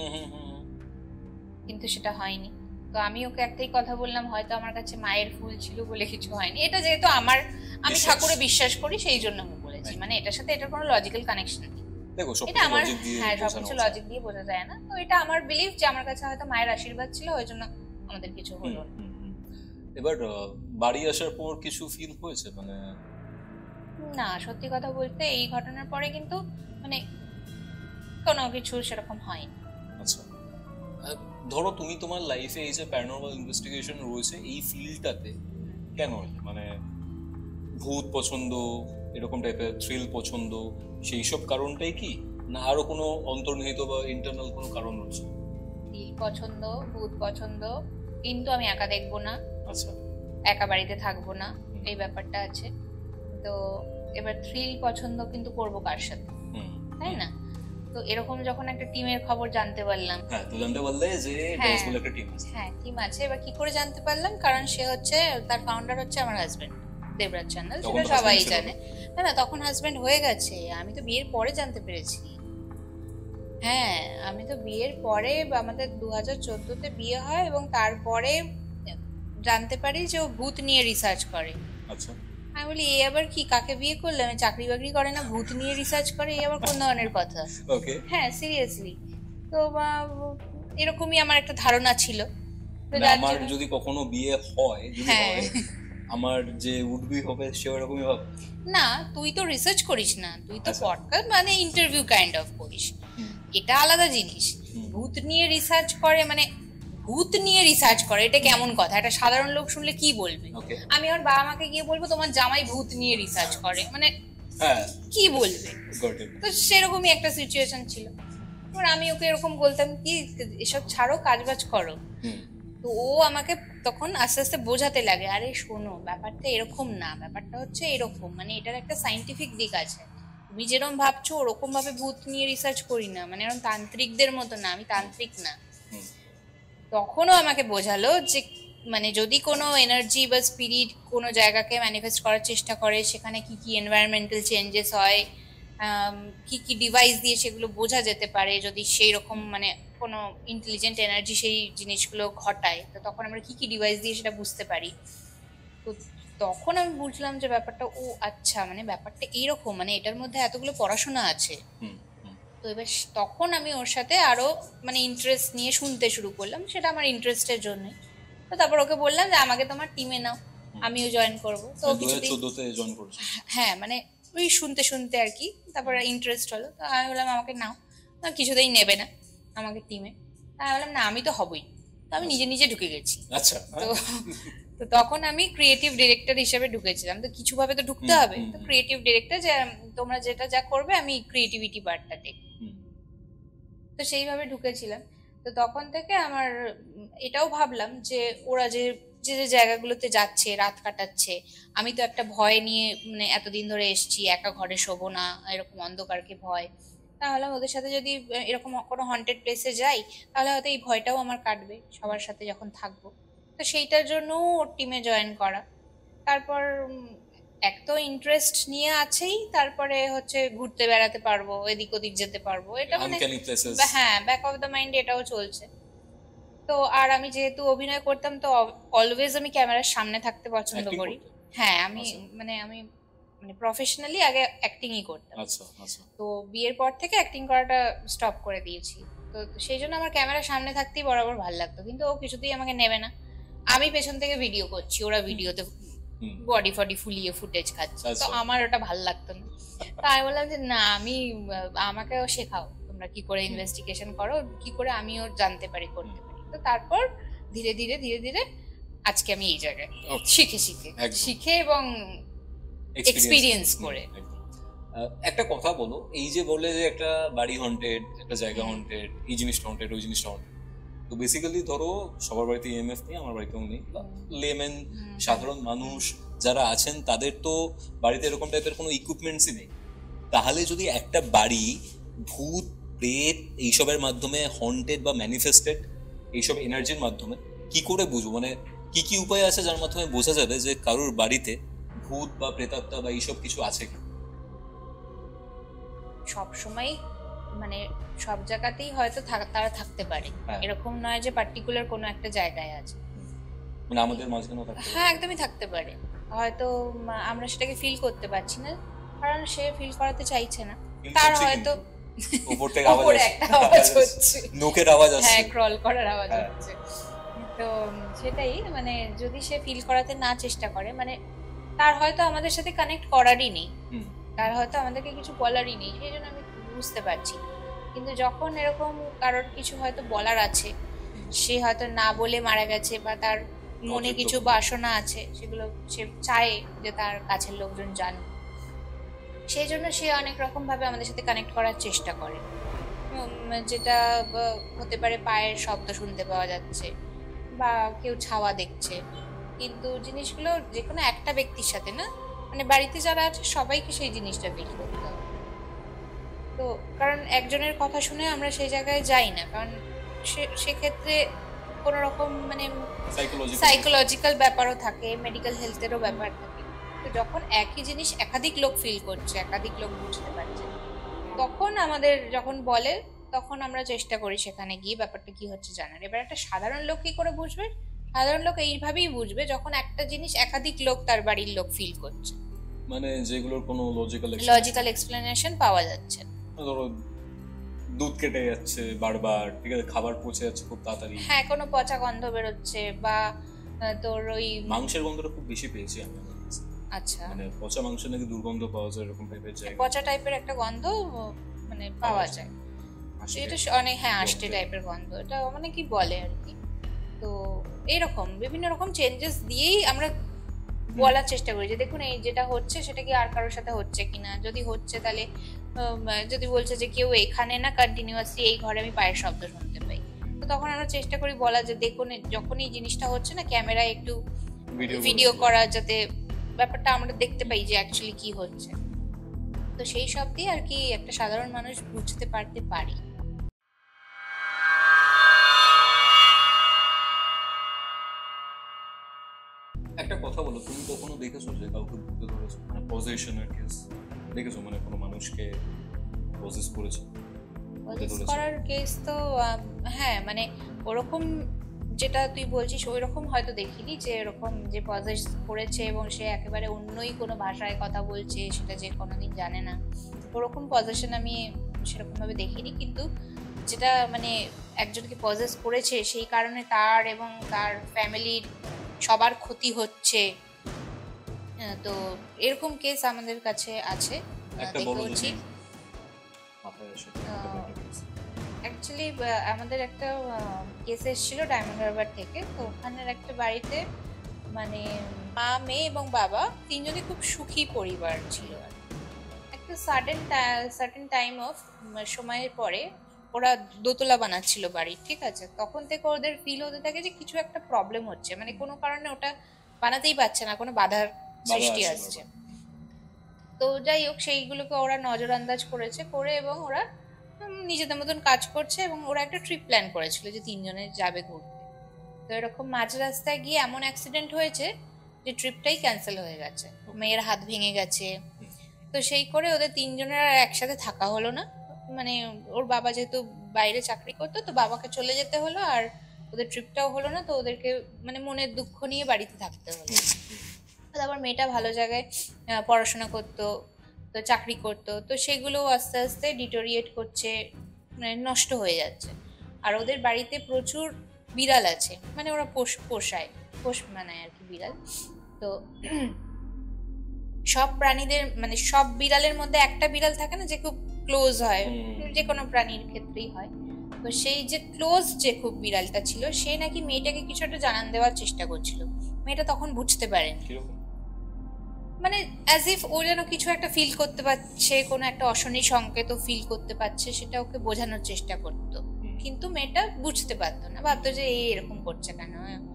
কিন্তু সেটা হয়নি। তো আমি ওকে একটাই কথা বললাম, হয়তো আমার কাছে মায়ের ফুল ছিল বলে কিছু হয়নি। এটা যেহেতু আমি ঠাকুরে বিশ্বাস করি, সেই জন্য আমি বলেছি, মানে এটার সাথে এটার কোনো লজিক্যাল কানেকশন নেই। দেখো, এটা আমার সবকিছু লজিক দিয়ে বোঝা যায় না। তো এটা আমার বিলিফ যে আমার কাছে হয়তো মায়ের আশীর্বাদ ছিল, ওই জন্য আমাদের কিছু হলো না। এবার বাড়ি আসার পর কিছু ফিল হয়েছে? মানে না, সত্যি কথা বলতে এই ঘটনার পরে কিন্তু মানে কোনো কিছু সেরকম হয়নি। আচ্ছা, ধরো তুমি তোমার লাইফে এই যে প্যারানরমাল ইনভেস্টিগেশন রয়েছে এই ফিল্ডটাতে কেন, মানে ভূত পছন্দ, এরকম টাইপের থ্রিল পছন্দ, সেই সব কারণটাই কি, না আরো কোনো অন্তর্নিহিত বা ইন্টারনাল কোনো কারণ রয়েছে? থ্রিল পছন্দ, ভূত পছন্দ, কিন্তু আমি একা দেখবো না। আচ্ছা, একা বাড়িতে থাকবো না, এই ব্যাপারটা আছে। তো এবার থ্রিল পছন্দ কিন্তু করবো কার সাথে, তাই না? তো এরকম যখন একটা টিমের খবর জানতে পারলাম, হ্যাঁ তো জানতে পারলে যে ডস বলে একটা টিম আছে। হ্যাঁ, টিম আছে। এবার কি করে জানতে পারলাম? কারণ সে হচ্ছে, তার ফাউন্ডার হচ্ছে আমার হাজবেন্ড দেবরাজ চ্যানেল, সেটা সবাই জানে। না না, তখন হাজবেন্ড হয়ে গেছে, আমি তো বিয়ের পরে জানতে পেরেছি। হ্যাঁ, আমি তো বিয়ের পরে, আমাদের 2014-তে বিয়ে হয় এবং তারপরে জানতে পারি যে ও ভূত নিয়ে রিসার্চ করে। আচ্ছা, আমি বলি এই আবার কি, কাকে বিয়ে করলে? আমি চাকরি বাকরি করে না, ভূত নিয়ে রিসার্চ করে, এই আবার কোন ধরনের কথা? ওকে, হ্যাঁ সিরিয়াসলি। তো এরকমই আমার একটা ধারণা ছিল। তো যার আমার জন্য- যদি কখনো বিয়ে হয়, যদি হ্যাঁ। হয়, আমার যে উড বি হবে সে ওরকমই হবে। না, তুই তো রিসার্চ করিস না, তুই তো আচ্ছা। পডকাস্ট মানে ইন্টারভিউ কাইন্ড অফ করিস, হুম, এটা আলাদা জিনিস। হুম। ভূত নিয়ে রিসার্চ করে মানে ভূত নিয়ে রিসার্চ করে, এটা কেমন কথা? একটা সাধারণ লোক শুনলে কি বলবে? ওকে। আমি আমার বাবা মাকে গিয়ে বলবো তোমার জামাই ভূত নিয়ে রিসার্চ করে, মানে হ্যাঁ, কি বলবে? Got it. তো সেরকমই একটা সিচুয়েশন ছিল। এবার আমি ওকে এরকম বলতাম কি এসব ছাড়ো, কাজবাজ করো। হুম, তো ও আমাকে তখন আস্তে আস্তে বোঝাতে লাগে, আরে শোনো ব্যাপারটা এরকম না, ব্যাপারটা হচ্ছে এরকম, মানে এটার একটা সাইন্টিফিক দিক আছে। তুমি যেরকম ভাবছো ওরকম ভাবে ভূত নিয়ে রিসার্চ করি না, মানে এরকম তান্ত্রিকদের মতো না, আমি তান্ত্রিক না। হুম, তখনও আমাকে বোঝালো যে মানে যদি কোনো এনার্জি বা স্পিরিট কোনো জায়গাকে ম্যানিফেস্ট করার চেষ্টা করে, সেখানে কি কি এনভায়রনমেন্টাল চেঞ্জেস হয়, কি কি ডিভাইস দিয়ে সেগুলো বোঝা যেতে পারে, যদি সেই রকম মানে কোনো ইন্টেলিজেন্ট এনার্জি সেই জিনিসগুলো ঘটায়, তো তখন আমরা কি কি ডিভাইস দিয়ে সেটা বুঝতে পারি। তো তখন আমি বুঝলাম যে ব্যাপারটা ও আচ্ছা, মানে ব্যাপারটা এইরকম, মানে এটার মধ্যে এতগুলো পড়াশোনা আছে। হুম, হুম, তো এবার তখন আমি ওর সাথে আরো মানে ইন্টারেস্ট নিয়ে শুনতে শুরু করলাম, সেটা আমার ইন্টারেস্টের জন্য। তো তারপর ওকে বললাম যে আমাকে তোমার টিমে নাও, আমিও জয়েন করবো। তো ও কিছুদিন 2014-তে জয়েন করেছি। হ্যাঁ মানে ওই শুনতে শুনতে আর কি, তারপরে ইন্টারেস্ট হলো, তো আমি বললাম আমাকে নাও। কিছুতেই নেবে না আমাকে টিমে। আমি বললাম না, আমি তো হবই। তো আমি নিজে নিজে ঢুকে গেছি। আচ্ছা। তো তো তখন আমি ক্রিয়েটিভ ডিরেক্টর হিসেবে ঢুকেছিলাম। তো কিছু ভাবে তো ঢুকতে হবে, তো ক্রিয়েটিভ ডিরেক্টর, যে তোমরা যেটা যা করবে আমি ক্রিয়েটিভিটি পার্টটা দেখব। তো সেইভাবে ঢুকেছিলাম। তো তখন থেকে আমার এটাও ভাবলাম যে ওরা যে যে যে জায়গাগুলোতে যাচ্ছে, রাত কাটাচ্ছে, আমি তো একটা ভয় নিয়ে মানে এতদিন ধরে এসেছি, একা ঘরে শোবো না, এরকম অন্ধকারকে ভয়। তাহলে ওদের সাথে যদি এরকম কোনো হন্টেড প্লেসে যাই, তাহলে হয়তো এই ভয়টাও আমার কাটবে সবার সাথে যখন থাকবো। তো সেইটার জন্য ওর টিমে জয়েন করা। তারপর এক তো ইন্টারেস্ট নিয়ে আছেই, তারপরে হচ্ছে ঘুরতে বেড়াতে পারবো, এদিক ওদিক যেতে পারবো, এটা মানে আনক্যানি প্লেসেস। হ্যাঁ ব্যাক অফ দ্য মাইন্ড এটাও চলছে। তো আর আমি যেহেতু অভিনয় করতাম, তো অলওয়েজ আমি ক্যামেরার সামনে থাকতে পছন্দ Acting করি। করতে? হ্যাঁ আমি আচ্ছা। আমি মানে প্রফেশনালি আগে অ্যাক্টিংই করতাম। আচ্ছা, আচ্ছা। তো বিয়ের পর থেকে অ্যাক্টিং করাটা স্টপ করে দিয়েছি। তো সেই জন্য আমার ক্যামেরার সামনে থাকতেই বরাবর ভালো লাগতো, কিন্তু ও কিছুতেই আমাকে নেবে না। আমি পেছন থেকে ভিডিও করছি, ওরা ভিডিওতে বডি ফডি ফুলিয়ে ফুটেজ খাচ্ছে, তো আচ্ছা। আমার ওটা ভালো লাগতো না। তো আমি বললাম যে না, আমি আমাকেও শেখাও, তোমরা কি করে ইনভেস্টিগেশন করো, কি করে আমিও জানতে পারি, করতে পারি। তো তারপর ধীরে ধীরে ধীরে ধীরে আজকে আমি এই জায়গায় Okay. শিখে শিখে একদম। শিখে এবং এক্সপিরিয়েন্স করে। একটা কথা বলো, এই যে বললে যে একটা বাড়ি হন্টেড, একটা জায়গা হন্টেড, এই জিনিসটা হন্টেড, ওই জিনিসটা হন্টেড, তো বেসিক্যালি ধরো সবার বাড়িতে ইএমএফ নেই, আমার বাড়িতেও নেই, লেমেন সাধারণ মানুষ যারা আছেন তাদের তো বাড়িতে এরকম টাইপের কোনো ইকুইপমেন্টসই নেই। তাহলে যদি একটা বাড়ি ভূত প্রেত এইসবের মাধ্যমে হন্টেড বা ম্যানিফেস্টেড, এইসব এনার্জির মাধ্যমে কি করে বুঝবো, মানে কি কি উপায় আছে যার মাধ্যমে বোঝা যাবে যে কারোর বাড়িতে ভূত বা প্রেতাত্মা বা এইসব কিছু আছে কি? সব সময় মানে সব জায়গাতেই হয়তো তারা থাকতে পারে, হ্যাঁ। এরকম নয় যে পার্টিকুলার কোনো একটা জায়গায় আছে। মানে আমাদের মাঝখানেও থাকতে পারে। হ্যাঁ একদমই থাকতে পারে, হয়তো আমরা সেটাকে ফিল করতে পারছি না, কারণ সে ফিল করাতে চাইছে না। Feel তার করছে হয়তো উপর থেকে আওয়াজ উপরে আসছে, একটা আওয়াজ হচ্ছে, নোকের আওয়াজ আসছে। হ্যাঁ ক্রল করার আওয়াজ হ্যাঁ। হচ্ছে। তো সেটাই, মানে যদি সে ফিল করাতে না চেষ্টা করে, মানে তার হয়তো আমাদের সাথে কানেক্ট করারই নেই, হুম, তার হয়তো আমাদেরকে কিছু বলারই নেই, সেই জন্য আমি বুঝতে পারছি। কিন্তু যখন এরকম কারোর কিছু হয়তো বলার আছে, সে হয়তো না বলে মারা গেছে, বা তার মনে কিছু বাসনা আছে, সেগুলো সে চায় যে তার কাছের লোকজন জানুক, সেই জন্য সে অনেক রকম ভাবে আমাদের সাথে কানেক্ট করার চেষ্টা করে। যেটা হতে পারে পায়ের শব্দ শুনতে পাওয়া যাচ্ছে, বা কেউ ছাওয়া দেখছে, কিন্তু জিনিসগুলো যে কোনো একটা ব্যক্তির সাথে না, মানে বাড়িতে যারা আছে সবাইকে সেই জিনিসটা ফিল করতে হবে। তো কারণ একজনের কথা শুনে আমরা সেই জায়গায় যাই না, কারণ সেক্ষেত্রে কোনো রকম মানে সাইকোলজিক্যাল ব্যাপারও থাকে, মেডিকেল হেলথেরও ব্যাপার থাকে। তো যখন একই জিনিস একাধিক লোক ফিল করছে, একাধিক লোক বুঝতে পারছে, তখন আমাদের যখন বলে, তখন আমরা চেষ্টা করি সেখানে গিয়ে ব্যাপারটা কি হচ্ছে জানার। এবার একটা সাধারণ লোক কি করে বুঝবে? সাধারণ লোক এইভাবেই বুঝবে যখন একটা জিনিস একাধিক লোক, তার বাড়ির লোক ফিল করছে, মানে যেগুলোর কোনো লজিক্যাল এক্সপ্লেনেশন পাওয়া যাচ্ছে। ধরো দুধ কেটে যাচ্ছে বারবার, ঠিক আছে, খাবার পচে যাচ্ছে খুব তাড়াতাড়ি। হ্যাঁ, কোনো পচা গন্ধ বেরোচ্ছে বা তোর ওই মাংসের গন্ধটা খুব বেশি পেয়েছি আমি। আচ্ছা, মানে পচা মাংস নাকি দুর্গন্ধ পাওয়া যায়, এরকম টাইপের জায়গা, পচা টাইপের একটা গন্ধ মানে পাওয়া যায়। এটা অনেক, হ্যাঁ, আষ্টে টাইপের গন্ধ, এটা মানে কি বলে আর কি। তো এইরকম বিভিন্ন রকম চেঞ্জেস দিয়েই আমরা বলার চেষ্টা করি যে দেখুন এই যেটা হচ্ছে সেটা কি আর কারোর সাথে হচ্ছে কিনা, যদি হচ্ছে তাহলে যদি বলছে যে কেউ এখানে না কন্টিনিউয়াসলি এই ঘরে আমি পায়ের শব্দ শুনতে পাই, তো তখন আমরা চেষ্টা করি বলা যে দেখুন যখন এই জিনিসটা হচ্ছে না ক্যামেরায় একটু ভিডিও করা, যাতে ব্যাপারটা আমরা দেখতে পাই যে অ্যাকচুয়ালি কি হচ্ছে। তো সেই সব দিয়ে আর কি একটা সাধারণ মানুষ বুঝতে পারতে পারি। একটা কথা বলো, তুমি কখনো দেখেছো যে কাউকে ভূতে ধরেছে, মানে পজেশনের কেস দেখেছো, মানে কোনো মানুষকে পজেস করেছে? করার কেস তো হ্যাঁ, মানে ওরকম যেটা তুই বলছিস ওই রকম হয়তো দেখিনি, যে এরকম যে পজেস করেছে এবং সে একেবারে অন্যই কোনো ভাষায় কথা বলছে সেটা যে কোনোদিন জানে না, ওরকম পজেশন আমি সেরকম ভাবে দেখিনি। কিন্তু যেটা মানে একজনকে পজেস করেছে সেই কারণে তার এবং তার ফ্যামিলির সবার ক্ষতি হচ্ছে, তো এরকম কেস আমাদের কাছে আছে, দেখেছি। অ্যাকচুয়ালি আমাদের একটা কেস এসেছিল ডায়মন্ড হারবার থেকে। তো ওখানের একটা বাড়িতে মানে মা, মেয়ে এবং বাবা তিনজনই খুব সুখী পরিবার ছিল। একটা সার্টেন টাইম অফ সময়ের পরে ওরা দোতলা বানাচ্ছিল বাড়ি, ঠিক আছে, তখন থেকে ওদের ফিল হতে থাকে যে কিছু একটা প্রবলেম হচ্ছে, মানে কোনো কারণে ওটা বানাতেই পারছে না, কোনো বাধার সৃষ্টি আসছে। তো যাই হোক সেইগুলোকে ওরা নজর আন্দাজ করেছে করে এবং ওরা নিজেদের মতন কাজ করছে এবং ওরা একটা ট্রিপ প্ল্যান করেছিল যে তিনজনের যাবে ঘুরতে। তো এরকম মাঝ রাস্তায় গিয়ে এমন অ্যাক্সিডেন্ট হয়েছে যে ট্রিপটাই ক্যান্সেল হয়ে গেছে, মেয়ের হাত ভেঙে গেছে। তো সেই করে ওদের তিনজনের আর একসাথে থাকা হলো না, মানে ওর বাবা যেহেতু বাইরে চাকরি করতো তো বাবাকে চলে যেতে হলো, আর ওদের ট্রিপটাও হলো না, তো ওদেরকে মানে মনের দুঃখ নিয়ে বাড়িতে থাকতে হলো। তারপর মেয়েটা ভালো জায়গায় পড়াশোনা করতো, তো চাকরি করতো, তো সেগুলো আস্তে আস্তে ডিটোরিয়েট করছে, মানে নষ্ট হয়ে যাচ্ছে। আর ওদের বাড়িতে প্রচুর বিড়াল আছে, মানে ওরা পোষ মানায় আর কি বিড়াল। তো সব প্রাণীদের মানে সব বিড়ালের মধ্যে একটা বিড়াল থাকে না যে খুব ক্লোজ হয়, যে কোনো প্রাণীর ক্ষেত্রেই হয়। তো সেই যে ক্লোজ যে খুব বিড়ালটা ছিল সে নাকি মেয়েটাকে কিছু একটা জানান দেওয়ার চেষ্টা করছিল। মেয়েটা তখন বুঝতে পারেনি, মানে অ্যাজ ইফ ও যেন কিছু একটা ফিল করতে পারছে, কোনো একটা অশনি সংকেত ফিল করতে পারছে, সেটা ওকে বোঝানোর চেষ্টা করতো। কিন্তু মেয়েটা বুঝতে পারতো না, ভাবতো যে এরকম করছে কেন,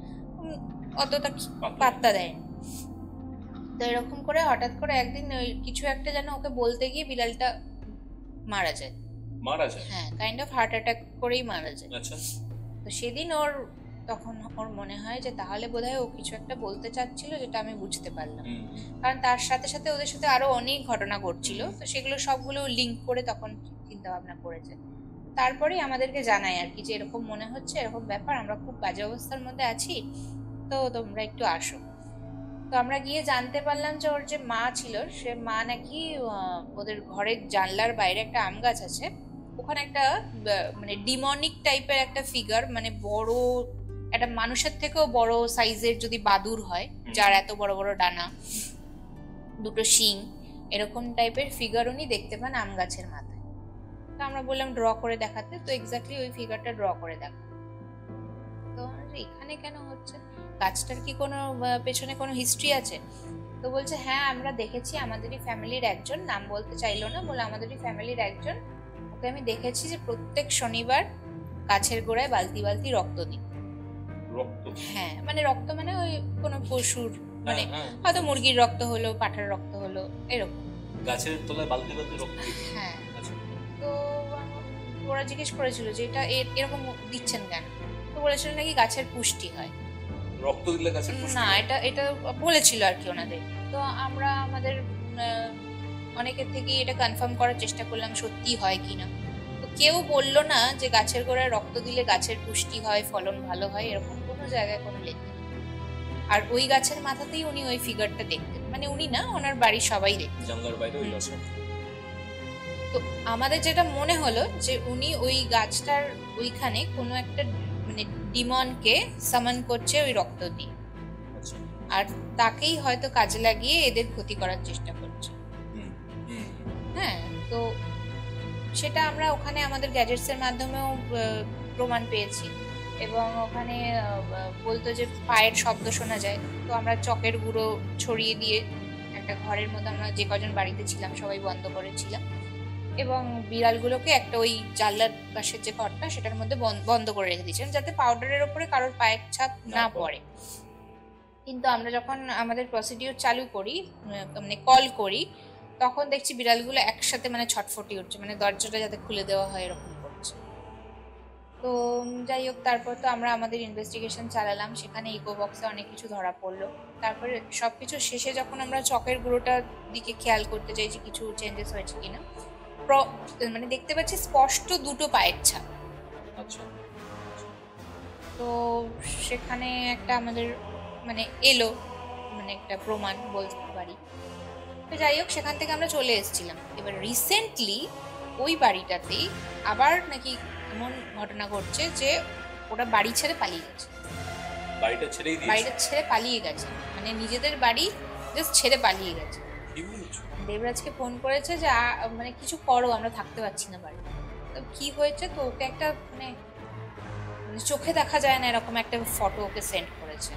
অতটা পাত্তা দেয়নি। তো এরকম করে হঠাৎ করে একদিন ওই কিছু একটা যেন ওকে বলতে গিয়ে বিড়ালটা মারা যায়। হ্যাঁ, কাইন্ড অফ হার্ট অ্যাটাক করেই মারা যায়। তো সেদিন তখন ওর মনে হয় যে তাহলে বোধহয় ও কিছু একটা বলতে চাচ্ছিল যেটা আমি বুঝতে পারলাম, কারণ তার সাথে সাথে ওদের সাথে আরো অনেক ঘটনা ঘটছিল, তো সেগুলো সবগুলো লিঙ্ক করে তখন চিন্তা ভাবনা করেছে। তারপরেই আমাদেরকে জানায় আর কি যে এরকম মনে হচ্ছে, এরকম ব্যাপার, আমরা খুব বাজে অবস্থার মধ্যে আছি, তো তোমরা একটু আসো। তো আমরা গিয়ে জানতে পারলাম যে ওর যে মা ছিল সে মা নাকি ওদের ঘরের জানলার বাইরে একটা আম গাছ আছে, ওখানে একটা মানে ডিমনিক টাইপের একটা ফিগার, মানে বড় একটা মানুষের থেকেও বড় সাইজের যদি বাদুর হয়, যার এত বড় বড় ডানা, দুটো শিং, এরকম টাইপের ফিগার উনি দেখতে পান আম গাছের মাথায়। তো আমরা বললাম ড্র করে দেখাতে, তো এক্স্যাক্টলি ওই ফিগারটা ড্র করে দেখা। তো এখানে কেন হচ্ছে, গাছটার কি কোনো পেছনে কোনো হিস্ট্রি আছে? তো বলছে হ্যাঁ আমরা দেখেছি, আমাদেরই ফ্যামিলির একজন, নাম বলতে চাইলো না, বলে আমাদেরই ফ্যামিলির একজন, ওকে আমি দেখেছি যে প্রত্যেক শনিবার গাছের গোড়ায় বালতি বালতি রক্ত দিত। হ্যাঁ, মানে রক্ত মানে ওই কোনো পশুর, মানে হয়তো মুরগির রক্ত হলো, পাঁঠার রক্ত হলো, এরকম গাছের তলায় বালতি বালতি রক্ত। হ্যাঁ। তো ওরা জিজ্ঞেস করেছিল যে এটা এরকম দিচ্ছেন কেন, তো বলেছিল নাকি গাছের পুষ্টি হয়, রক্ত দিলে গাছের পুষ্টি না, এটা বলেছিল আর কি ওনাদের। তো আমরা আমাদের অনেকের থেকে এটা কনফার্ম করার চেষ্টা করলাম সত্যি হয় কিনা, তো কেউ বললো না যে গাছের গোড়ায় রক্ত দিলে গাছের পুষ্টি হয়, ফলন ভালো হয়, এরকম কোনো জায়গায় কোনো লেখা। আর ওই গাছের মাথাতেই উনি ওই ফিগারটা দেখতেন, মানে উনি না, ওনার বাড়ির সবাই দেখতেন, জানলার বাইরে ওই গাছ। তো তো আমাদের যেটা মনে হলো যে উনি ওই গাছটার ওইখানে কোনো একটা মানে ডিমনকে সামন করছে ওই রক্ত দিয়ে, আচ্ছা। আর তাকেই হয়তো কাজে লাগিয়ে এদের ক্ষতি করার চেষ্টা করছে। হ্যাঁ, তো সেটা আমরা ওখানে আমাদের গ্যাজেটস এর মাধ্যমেও প্রমাণ পেয়েছি, এবং ওখানে বলতো যে পায়ের শব্দ শোনা যায়, তো আমরা চকের গুঁড়ো ছড়িয়ে দিয়ে একটা ঘরের মধ্যে, আমরা যে কজন বাড়িতে ছিলাম সবাই বন্ধ করেছিলাম, এবং বিড়ালগুলোকে একটা ওই জানলার পাশের যে ঘরটা সেটার মধ্যে বন্ধ করে রেখে দিয়েছিলাম যাতে পাউডারের ওপরে কারোর পায়ের ছাপ না পড়ে। কিন্তু আমরা যখন আমাদের প্রসিডিওর চালু করি, মানে কল করি, তখন দেখছি বিড়ালগুলো একসাথে মানে ছটফটি উঠছে, মানে দরজাটা যাতে খুলে দেওয়া হয় এরকম করছে। তো যাই হোক, তারপর তো আমরা আমাদের ইনভেস্টিগেশন চালালাম, সেখানে ইকো বক্সে অনেক কিছু ধরা পড়লো। তারপরে সবকিছু শেষে যখন আমরা চকের গুঁড়োটার দিকে খেয়াল করতে চাই যে কিছু চেঞ্জেস হয়েছে কিনা, মানে দেখতে পাচ্ছি স্পষ্ট দুটো পায়ের ছাপ। আচ্ছা। তো সেখানে একটা আমাদের মানে এলো, মানে একটা প্রমাণ বলতে পারি। তো যাই হোক, সেখান থেকে আমরা চলে এসেছিলাম। এবার রিসেন্টলি ওই বাড়িটাতেই আবার নাকি এমন ঘটনা ঘটছে যে ওরা বাড়ি ছেড়ে পালিয়ে গেছে। বাড়িটা ছেড়েই দিয়েছে? বাড়িটা ছেড়ে পালিয়ে গেছে, মানে নিজেদের বাড়ি জাস্ট ছেড়ে পালিয়ে গেছে। কি বলছো? দেবরাজকে ফোন করেছে যে মানে কিছু করো, আমরা থাকতে পারছি না বাড়িতে। তো কি হয়েছে, তো ওকে একটা মানে চোখে দেখা যায় না এরকম একটা ফটো ওকে সেন্ড করেছে।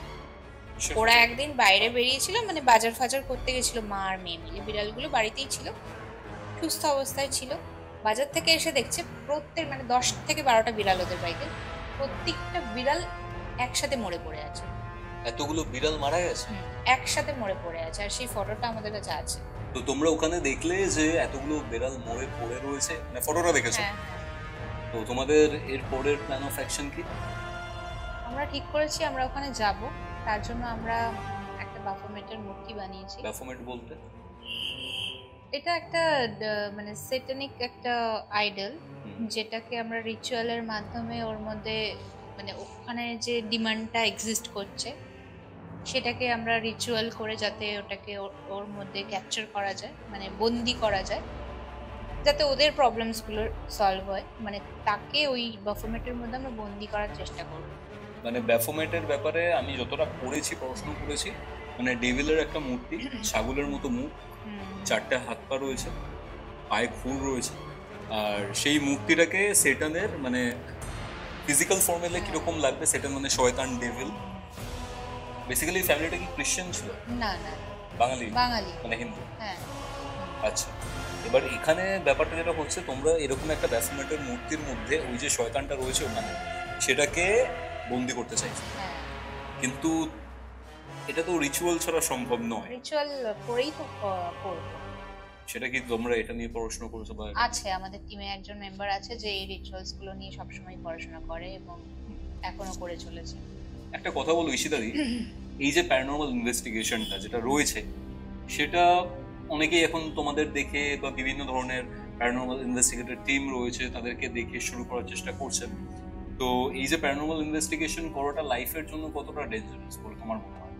ওরা একদিন বাইরে বেরিয়েছিল, মানে বাজার ফাজার করতে গেছিল মা আর মেয়ে মিলে, বিড়ালগুলো বাড়িতেই ছিল, সুস্থ অবস্থায় ছিল। বাজার থেকে এসে দেখছে প্রত্যেক মানে 10 থেকে 12টা বিড়াল ওদের বাড়িতে, প্রত্যেকটা বিড়াল একসাথে মরে পড়ে আছে। এতগুলো বিড়াল মারা গেছে? একসাথে মরে পড়ে আছে, আর সেই ফটোটা আমাদের কাছে আছে। তো তোমরা ওখানে দেখলে যে এতগুলো বিড়াল মরে পড়ে রয়েছে, মানে ফটোটা দেখেছো? হ্যাঁ। তো তোমাদের এর পরের প্ল্যান অফ অ্যাকশন কি? আমরা ঠিক করেছি আমরা ওখানে যাব, তার জন্য আমরা একটা বাফোমেটের মূর্তি বানিয়েছি। বাফোমেট বলতে? এটা একটা মানে স্যাটানিক একটা আইডল, যেটাকে আমরা রিচুয়ালের মাধ্যমে ওর মধ্যে মানে ওখানে যে ডিমান্ডটা এক্সিস্ট করছে সেটাকে আমরা রিচুয়াল করে যাতে ওটাকে ওর মধ্যে ক্যাপচার করা যায়, মানে বন্দি করা যায়, যাতে ওদের প্রবলেমসগুলো সলভ হয়। মানে তাকে ওই বাফোমেটের মধ্যে আমরা বন্দি করার চেষ্টা করব। মানে ব্যাফোমেটের ব্যাপারে আমি যতটা পড়েছি, পড়াশোনা করেছি, মানে ডেভিলের একটা মূর্তি, ছাগলের মতো মুখ, 4টে হাত পা রয়েছে, পায়ে খুর রয়েছে, আর সেই মূর্তিটাকে সেটানের মানে ফিজিক্যাল ফর্মেলে কিরকম লাগবে, সেটা মানে শয়তান, ডেভিল। বেসিক্যালি ফ্যামিলিটা কি ক্রিশ্চিয়ান ছিল? না না, বাঙালি। বাঙালি মানে হিন্দু? হ্যাঁ। আচ্ছা, এবার এখানে ব্যাপারটা যেটা হচ্ছে, তোমরা এরকম একটা ব্যাফোমেটের মূর্তির মধ্যে ওই যে শয়তানটা রয়েছে ওখানে, সেটাকে বন্দি করতে চাইছো, কিন্তু এটা তো রিচুয়াল ছাড়া সম্ভব নয়। রিচুয়াল করেই তো করব। সেটা কি তোমরা এটা নিয়ে পড়াশোনা করেছো? বা আছে, আমাদের টিমে একজন মেম্বার আছে যে এই রিচুয়ালস গুলো নিয়ে সবসময় পড়াশোনা করে এবং এখনো করে চলেছে। একটা কথা বলো ঈশিতাদি, এই যে প্যারানর্মাল ইনভেস্টিগেশনটা যেটা রয়েছে, সেটা অনেকেই এখন তোমাদের দেখে বা বিভিন্ন ধরনের প্যারানর্মাল ইনভেস্টিগেটর টিম রয়েছে তাদেরকে দেখে শুরু করার চেষ্টা করছেন। তো এই যে প্যারানর্মাল ইনভেস্টিগেশন করাটা লাইফের জন্য কতটা ডেঞ্জারাস বলে তোমার মনে হয়?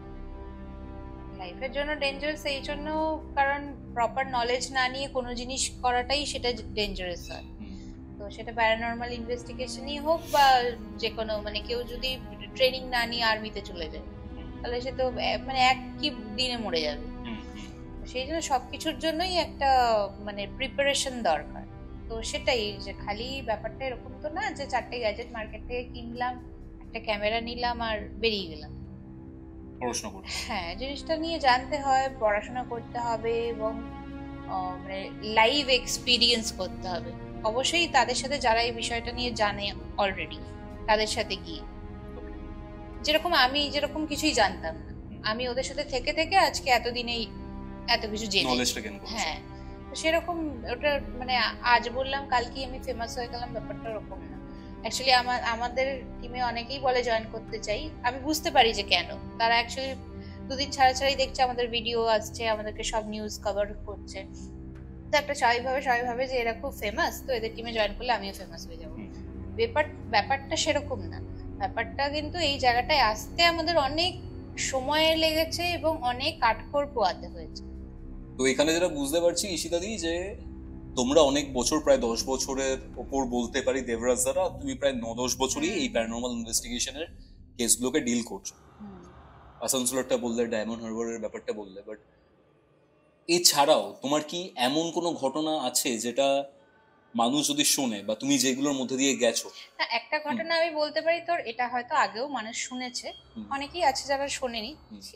লাইফের জন্য ডেঞ্জারাস এই জন্য কারণ প্রপার নলেজ না নিয়ে কোনো জিনিস করাটাই সেটা ডেঞ্জারাস হয়। তো সেটা প্যারানর্মাল ইনভেস্টিগেশনই হোক বা যে কোনো, মানে কেউ যদি ট্রেনিং না নিয়ে আর্মিতে চলে যায় তাহলে সে তো মানে একই দিনে মরে যাবে। সেই জন্য সবকিছুর জন্যই একটা মানে প্রিপারেশন দরকার। তো সেটাই, যে খালি ব্যাপারটা এরকম তো না যে 4টে গ্যাজেট মার্কেট থেকে কিনলাম, একটা ক্যামেরা নিলাম আর বেরিয়ে গেলাম। পড়াশোনা করতে, হ্যাঁ, জিনিসটা নিয়ে জানতে হয়, পড়াশোনা করতে হবে এবং মানে লাইভ এক্সপিরিয়েন্স করতে হবে। অবশ্যই তাদের সাথে যারা এই বিষয়টা নিয়ে জানে অলরেডি, তাদের সাথে গিয়ে, যেরকম আমি যেরকম কিছুই জানতাম না, আমি ওদের সাথে থেকে থেকে আজকে এতদিনেই এত কিছু জেনে। হ্যাঁ, সেরকম ওটা মানে আজ বললাম কালকেই আমি ফেমাস হয়ে গেলাম, ব্যাপারটা ওরকম না। অ্যাকচুয়ালি আমাদের টিমে অনেকেই বলে জয়েন করতে চাই, আমি বুঝতে পারি যে কেন। তারা অ্যাকচুয়ালি 2 দিন ছাড়া ছাড়াই দেখছে আমাদের ভিডিও আসছে, আমাদেরকে সব নিউজ কভার করছে, তো একটা সবাই ভাবে যে এরা খুব ফেমাস, তো এদের টিমে জয়েন করলে আমিও ফেমাস হয়ে যাবো। ব্যাপারটা সেরকম না। ব্যাপারটা কিন্তু এই জায়গাটায় আসতে আমাদের অনেক সময় লেগেছে এবং অনেক কাঠখড় পোয়াতে হয়েছে। তো এখানে যেটা বুঝতে পারছি ঈশিতাদি, যে তোমরা অনেক বছর, প্রায় 10 বছরের ওপর বলতে পারি দেবরাজ দ্বারা, তুমি প্রায় 9-10 বছরই এই প্যারানর্মাল ইনভেস্টিগেশনের কেসগুলোকে ডিল করছো। আসানসোলটা বললে, ডায়মন্ড হারবারের ব্যাপারটা বললে, বাট এছাড়াও তোমার কি এমন কোনো ঘটনা আছে যেটা মানুষ যদি শোনে, বা তুমি যেগুলোর মধ্যে দিয়ে গেছো? না, একটা ঘটনা আমি বলতে পারি তোর, এটা হয়তো আগেও মানুষ শুনেছে, অনেকেই আছে যারা শোনেনি।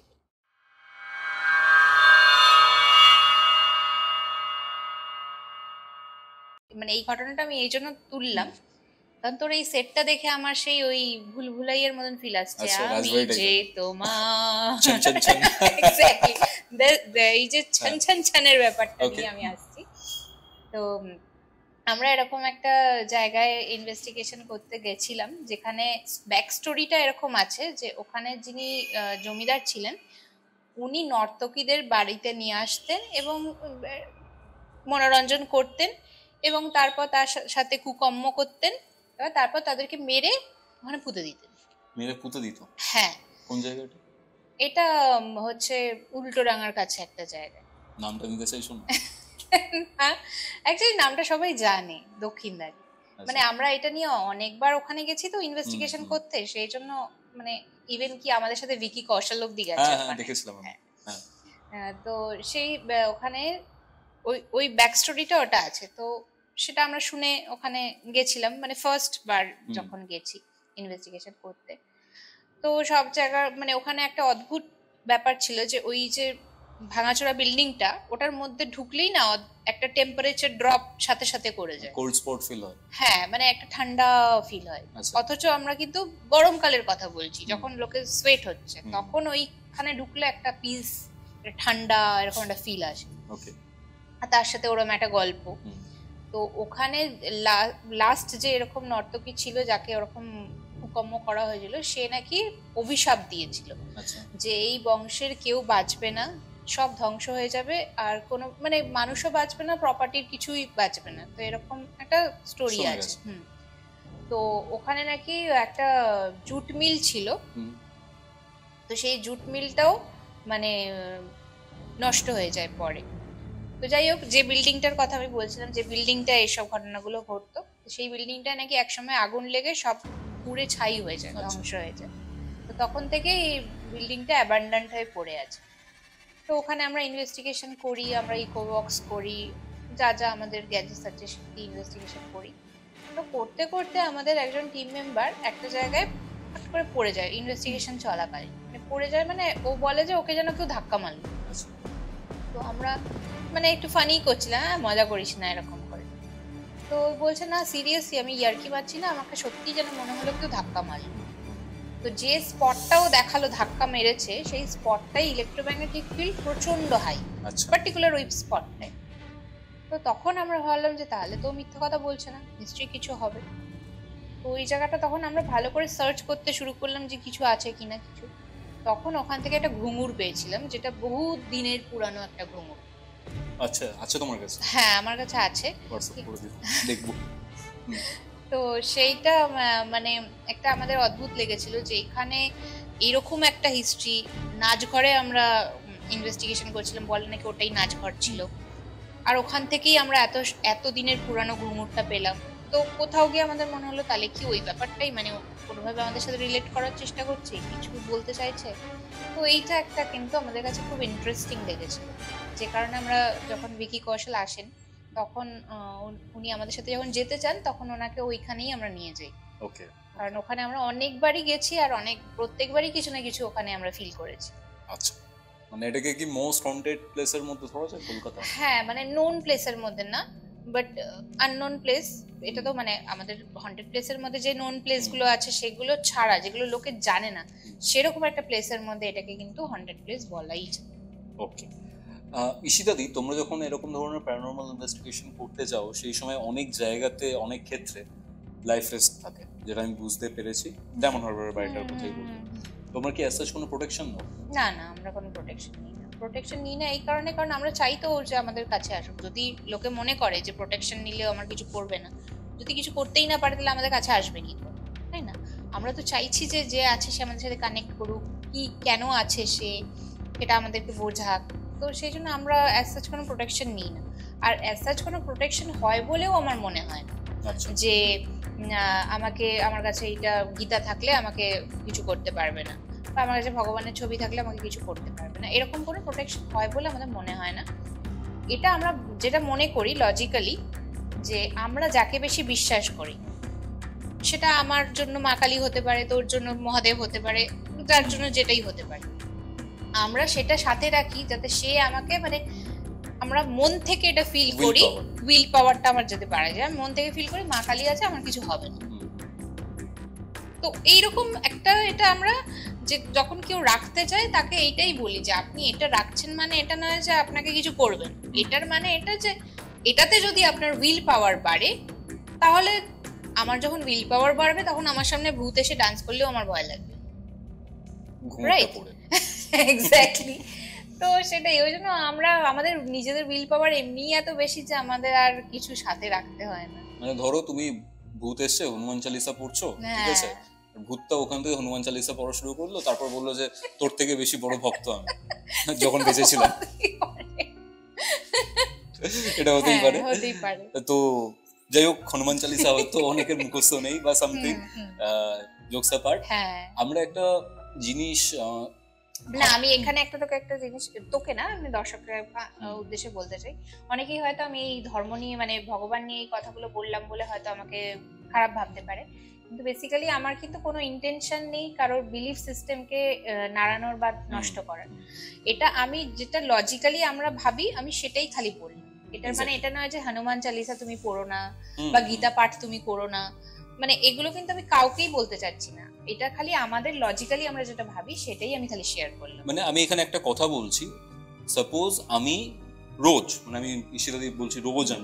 মানে এই ঘটনাটা আমি এই জন্য তুললাম কারণ তোর এই সেটটা দেখে আমার সেই ওই ভুলভুলাইয়ের মতন ফিল আসছে, আমি যে তোমার এক্স্যাক্টলি এই যে ছন ছন ছনের ব্যাপারটা নিয়ে আমি আসছি। তো আমরা এরকম একটা জায়গায় ইনভেস্টিগেশন করতে গেছিলাম যেখানে ব্যাক স্টোরিটা এরকম আছে যে ওখানে যিনি জমিদার ছিলেন উনি নর্তকীদের বাড়িতে নিয়ে আসতেন এবং মনোরঞ্জন করতেন এবং তারপর তার সাথে কুকর্ম করতেন, এবার তারপর তাদেরকে মেরে ওখানে পুঁতে দিতেন। মেরে পুঁতে দিত? হ্যাঁ। কোন জায়গাটা এটা? হচ্ছে উল্টোডাঙ্গার কাছে একটা জায়গা। নামটা নিতে চাইছো না? অ্যাকচুয়ালি নামটা সবাই জানে, দক্ষিণদারি। মানে আমরা এটা নিয়ে অনেকবার ওখানে গেছি তো ইনভেস্টিগেশন করতে, সেই জন্য মানে ইভেন কি আমাদের সাথে ভিকি কৌশল অব্দি গেছে। হ্যাঁ, দেখেছিলাম। তো সেই ওখানে ওই ব্যাক স্টোরিটা ওটা আছে, তো সেটা আমরা শুনে ওখানে গেছিলাম, মানে ফার্স্ট বার যখন গেছি ইনভেস্টিগেশন করতে। তো সব জায়গার মানে ওখানে একটা অদ্ভুত ব্যাপার ছিল যে ওই যে ভাঙাচোরা বিল্ডিংটা, ওটার মধ্যে ঢুকলেই না একটা টেম্পারেচার ড্রপ সাথে সাথে করে যায়, কোল্ড স্পট ফিল হয়। হ্যাঁ, মানে একটা ঠান্ডা ফিল হয়। অথচ আমরা কিন্তু গরমকালের কথা বলছি, যখন লোকের সোয়েট হচ্ছে, তখন ওইখানে ঢুকলে একটা পিস ঠান্ডা এরকম একটা ফিল আসে। ওকে। আর তার সাথে ওরকম একটা গল্প। তো ওখানে লাস্ট যে এরকম নর্তকী ছিল যাকে ওরকম হুকম্ম করা হয়েছিল, সে নাকি অভিশাপ দিয়েছিল যে এই বংশের কেউ বাঁচবে না, সব ধ্বংস হয়ে যাবে, আর কোনো মানে মানুষও বাঁচবে না, প্রপার্টির কিছুই বাঁচবে না। তো এরকম একটা স্টোরি আছে। তো ওখানে নাকি একটা জুট মিল ছিল, তো সেই জুট মিলটাও মানে নষ্ট হয়ে যায় পরে। তো যাই হোক, যে বিল্ডিংটার কথা আমি বলছিলাম, যে বিল্ডিংটা এইসব ঘটনাগুলো ঘটতো, সেই বিল্ডিংটা নাকি একসময় আগুন লেগে সব পুড়ে ছাই হয়ে যায়, ধ্বংস হয়ে যায়। তো তখন থেকে এই বিল্ডিংটা অ্যাবান্ডান্ট হয়ে পড়ে আছে। তো ওখানে আমরা ইনভেস্টিগেশন করি, আমরা ইকোবক্স করি, যা যা আমাদের গ্যাজেটস আছে সেটি ইনভেস্টিগেশন করি। তো করতে করতে আমাদের একজন টিম মেম্বার একটা জায়গায় হঠাৎ করে পড়ে যায় ইনভেস্টিগেশন চলাকালীন। মানে পড়ে যায় মানে ও বলে যে ওকে যেন কেউ ধাক্কা মারলো। তো আমরা মানে একটু ফানি করছিলাম, মজা করিস না এরকম করে। তো বলছে না সিরিয়াসলি আমি ইয়ার্কি মারছি না, আমাকে সত্যি যেন মনে হলো কেউ ধাক্কা মারলো। তো যে স্পটটাও দেখালো ধাক্কা মেরেছে, সেই স্পটটাই ইলেকট্রোম্যাগনেটিক ফিল্ড প্রচন্ড হাই, পার্টিকুলার ওই স্পটটায়। তো তখন আমরা ভাবলাম যে তাহলে তো মিথ্যা কথা বলছে না, নিশ্চয়ই কিছু হবে। তো ওই জায়গাটা তখন আমরা ভালো করে সার্চ করতে শুরু করলাম যে কিছু আছে কিনা কিছু। তখন ওখান থেকে একটা ঘুঙুর পেয়েছিলাম, যেটা বহু দিনের পুরানো একটা ঘুঙুর। আচ্ছা, আছে তোমার কাছে? হ্যাঁ, আমার কাছে আছে, হোয়াটসঅ্যাপ করে দিও, দেখব। তো সেইটা মানে একটা আমাদের অদ্ভুত লেগেছিল যে এখানে এরকম একটা হিস্ট্রি। নাচঘরে আমরা ইনভেস্টিগেশন করছিলাম, বলে নাকি ওটাই নাচঘর ছিল, আর ওখান থেকেই আমরা এত দিনের পুরানো ঘুঙুরটা পেলাম। তো কোথাও গিয়ে আমাদের মনে হলো তাহলে কি ওই ব্যাপারটাই মানে কোনোভাবে আমাদের সাথে রিলেট করার চেষ্টা করছে, কিছু বলতে চাইছে। তো এইটা একটা কিন্তু আমাদের কাছে খুব ইন্টারেস্টিং লেগেছিল, যে কারণে আমরা যখন ভিকি কৌশল আসেন তখন উনি আমাদের সাথে যখন যেতে চান তখন ওনাকে ওইখানেই আমরা নিয়ে যাই। ওকে। কারণ ওখানে আমরা অনেকবারই গেছি আর প্রত্যেকবারই কিছু না কিছু ওখানে আমরা ফিল করেছি। আচ্ছা, মানে এটাকে কি মোস্ট হন্টেড প্লেসের মধ্যে ধরা যায় কলকাতা? হ্যাঁ, মানে নোন প্লেসের মধ্যে না, বাট আননোন প্লেস। এটা তো মানে আমাদের হন্টেড প্লেসের মধ্যে যে নোন প্লেসগুলো আছে সেগুলো ছাড়া, যেগুলো লোকে জানে না, সেরকম একটা প্লেসের মধ্যে এটাকে কিন্তু হন্টেড প্লেস বলাই যায়। ওকে। ঈশিতাদি, তোমরা যখন এরকম ধরনের প্যারানর্মাল ইনভেস্টিগেশন করতে যাও, সেই সময় অনেক জায়গাতে অনেক ক্ষেত্রে লাইফ রিস্ক থাকে, যেটা আমি বুঝতে পেরেছি। ডায়মন্ড হারবারের বাড়িটার কথাই বলবো। তোমরা কি অ্যাজ কোনো প্রোটেকশন নাও? না না, আমরা কোনো প্রোটেকশন নিই না। প্রোটেকশন নিই না এই কারণে, কারণ আমরা চাই তো যে আমাদের কাছে আসুক। যদি লোকে মনে করে যে প্রোটেকশন নিলেও আমার কিছু করবে না, যদি কিছু করতেই না পারে, তাহলে আমাদের কাছে আসবে কি করে, তাই না? আমরা তো চাইছি যে যে আছে সে আমাদের সাথে কানেক্ট করুক, কি কেন আছে সে, এটা আমাদেরকে বোঝাক। তো সেই জন্য আমরা অ্যাজ সাচ কোনো প্রোটেকশন নিই না। আর অ্যাজ সাচ কোনো প্রোটেকশন হয় বলেও আমার মনে হয় না আচ্ছা যে আমাকে আমার কাছে এইটা গীতা থাকলে আমাকে কিছু করতে পারবে না, বা আমার কাছে ভগবানের ছবি থাকলে আমাকে কিছু করতে পারবে না, এরকম কোনো প্রোটেকশন হয় বলে আমাদের মনে হয় না। এটা আমরা যেটা মনে করি লজিক্যালি, যে আমরা যাকে বেশি বিশ্বাস করি, সেটা আমার জন্য মা কালী হতে পারে, তোর জন্য মহাদেব হতে পারে, যার জন্য যেটাই হতে পারে, আমরা সেটা সাথে রাখি যাতে সে আমাকে মানে আমরা মন থেকে এটা ফিল করি, উইল পাওয়ারটা আমার যাতে বাড়ে যায়, মন থেকে ফিল করি মা কালী আছে, আমার কিছু হবে না। তো এইরকম একটা এটা আমরা যে যখন কেউ রাখতে চায় তাকে এইটাই বলি যে আপনি এটা রাখছেন মানে এটা নয় যে আপনাকে কিছু করবেন, এটার মানে এটা যে এটাতে যদি আপনার উইল পাওয়ার বাড়ে, তাহলে আমার যখন উইল পাওয়ার বাড়বে তখন আমার সামনে ভূত এসে ডান্স করলেও আমার ভয় লাগবে, রাইট? এক্স্যাক্টলি। তো সেটাই, ওই জন্য আমরা আমাদের নিজেদের উইল পাওয়ার এমনি এত বেশি যে আমাদের আর কিছু সাথে রাখতে হয় না। মানে ধরো তুমি ভূত এসছে, হনুমান চালিসা পড়ছো, ঠিক আছে, ভূতটা ওখান থেকে হনুমান চালিসা পড়া শুরু করলো, তারপর বললো যে তোর থেকে বেশি বড় ভক্ত আমি যখন বেঁচেছিলাম। এটা হতেই পারে। তো যাই হোক, হনুমান চালিসা হয়তো অনেকের মুখস্থ নেই বা সামথিং, জোকস অ্যাপার্ট, আমরা একটা জিনিস না, আমি এখানে একটা জিনিস তোকে না, আমি দর্শকের উদ্দেশ্যে বলতে চাই, অনেকেই হয়তো আমি এই ধর্ম নিয়ে মানে ভগবান নিয়ে এই কথাগুলো বললাম বলে হয়তো আমাকে খারাপ ভাবতে পারে, কিন্তু বেসিক্যালি আমার কিন্তু কোনো ইন্টেনশন নেই কারোর বিলিফ সিস্টেমকে নাড়ানোর বা নষ্ট করার। এটা আমি যেটা লজিক্যালি আমরা ভাবি আমি সেটাই খালি বলি। এটার মানে এটা নয় যে হনুমান চালিসা তুমি পড়ো না বা গীতা পাঠ তুমি করো না, মানে এগুলো কিন্তু আমি কাউকেই বলতে চাচ্ছি না, এটা খালি আমাদের লজিক্যালি আমরা যেটা ভাবি সেটাই আমি খালি শেয়ার করলাম। মানে আমি এখানে একটা কথা বলছি, সাপোজ আমি রোজ, মানে আমি ঈশিতাদি বলছি, রোজ আমি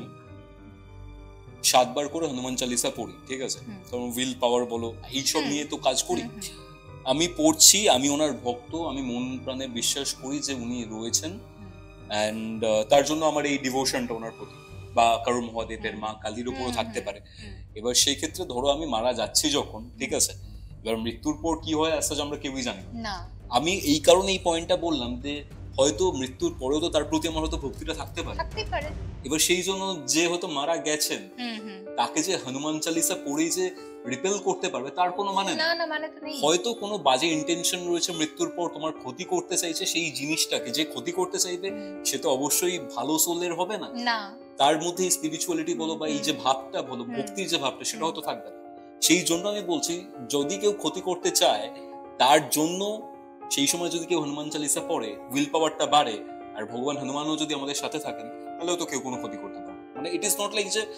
7 বার করে হনুমান চালিসা পড়ি, ঠিক আছে, কারণ উইল পাওয়ার বলো এইসব নিয়ে তো কাজ করি, আমি পড়ছি, আমি ওনার ভক্ত, আমি মন প্রাণে বিশ্বাস করি যে উনি রয়েছেন, অ্যান্ড তার জন্য আমার এই ডিভোশনটা ওনার প্রতি, বা কারোর মহাদেবের, মা কালীর উপরও থাকতে পারে। এবার সেই ক্ষেত্রে ধরো আমি মারা যাচ্ছি যখন, ঠিক আছে, এবার মৃত্যুর পর কি হয় আসলে আমরা কেউই জানি না। আমি এই কারণে এই পয়েন্টটা বললাম যে হয়তো মৃত্যুর পরেও তো তার প্রতি আমার হয়তো ভক্তিটা থাকতে পারে। এবার সেই জন্য যে হয়তো মারা গেছেন তাকে যে হনুমান চালিসা পড়েই যে রিপেল করতে পারবে তার কোনো মানে না। হয়তো কোনো বাজে ইন্টেনশন রয়েছে, মৃত্যুর পর তোমার ক্ষতি করতে চাইছে, সেই জিনিসটাকে যে ক্ষতি করতে চাইবে সে তো অবশ্যই ভালো সোলের হবে না, তার মধ্যে স্পিরিচুয়ালিটি বলো বা এই যে ভাবটা বলো, ভক্তির যে ভাবটা, সেটাও তো থাকবে না। সেই জন্য আমি বলছি যদি কেউ ক্ষতি করতে চায় তার জন্য সেই সময় যদি কেউ হনুমান চালিসা পড়ে, উইল পাওয়ারটা বাড়ে, আর ভগবান হনুমানও যদি আমাদের সাথে থাকেন, তাহলেও তো কেউ কোনো ক্ষতি করতে পারে। মানে ইট ইজ নট লাইক যে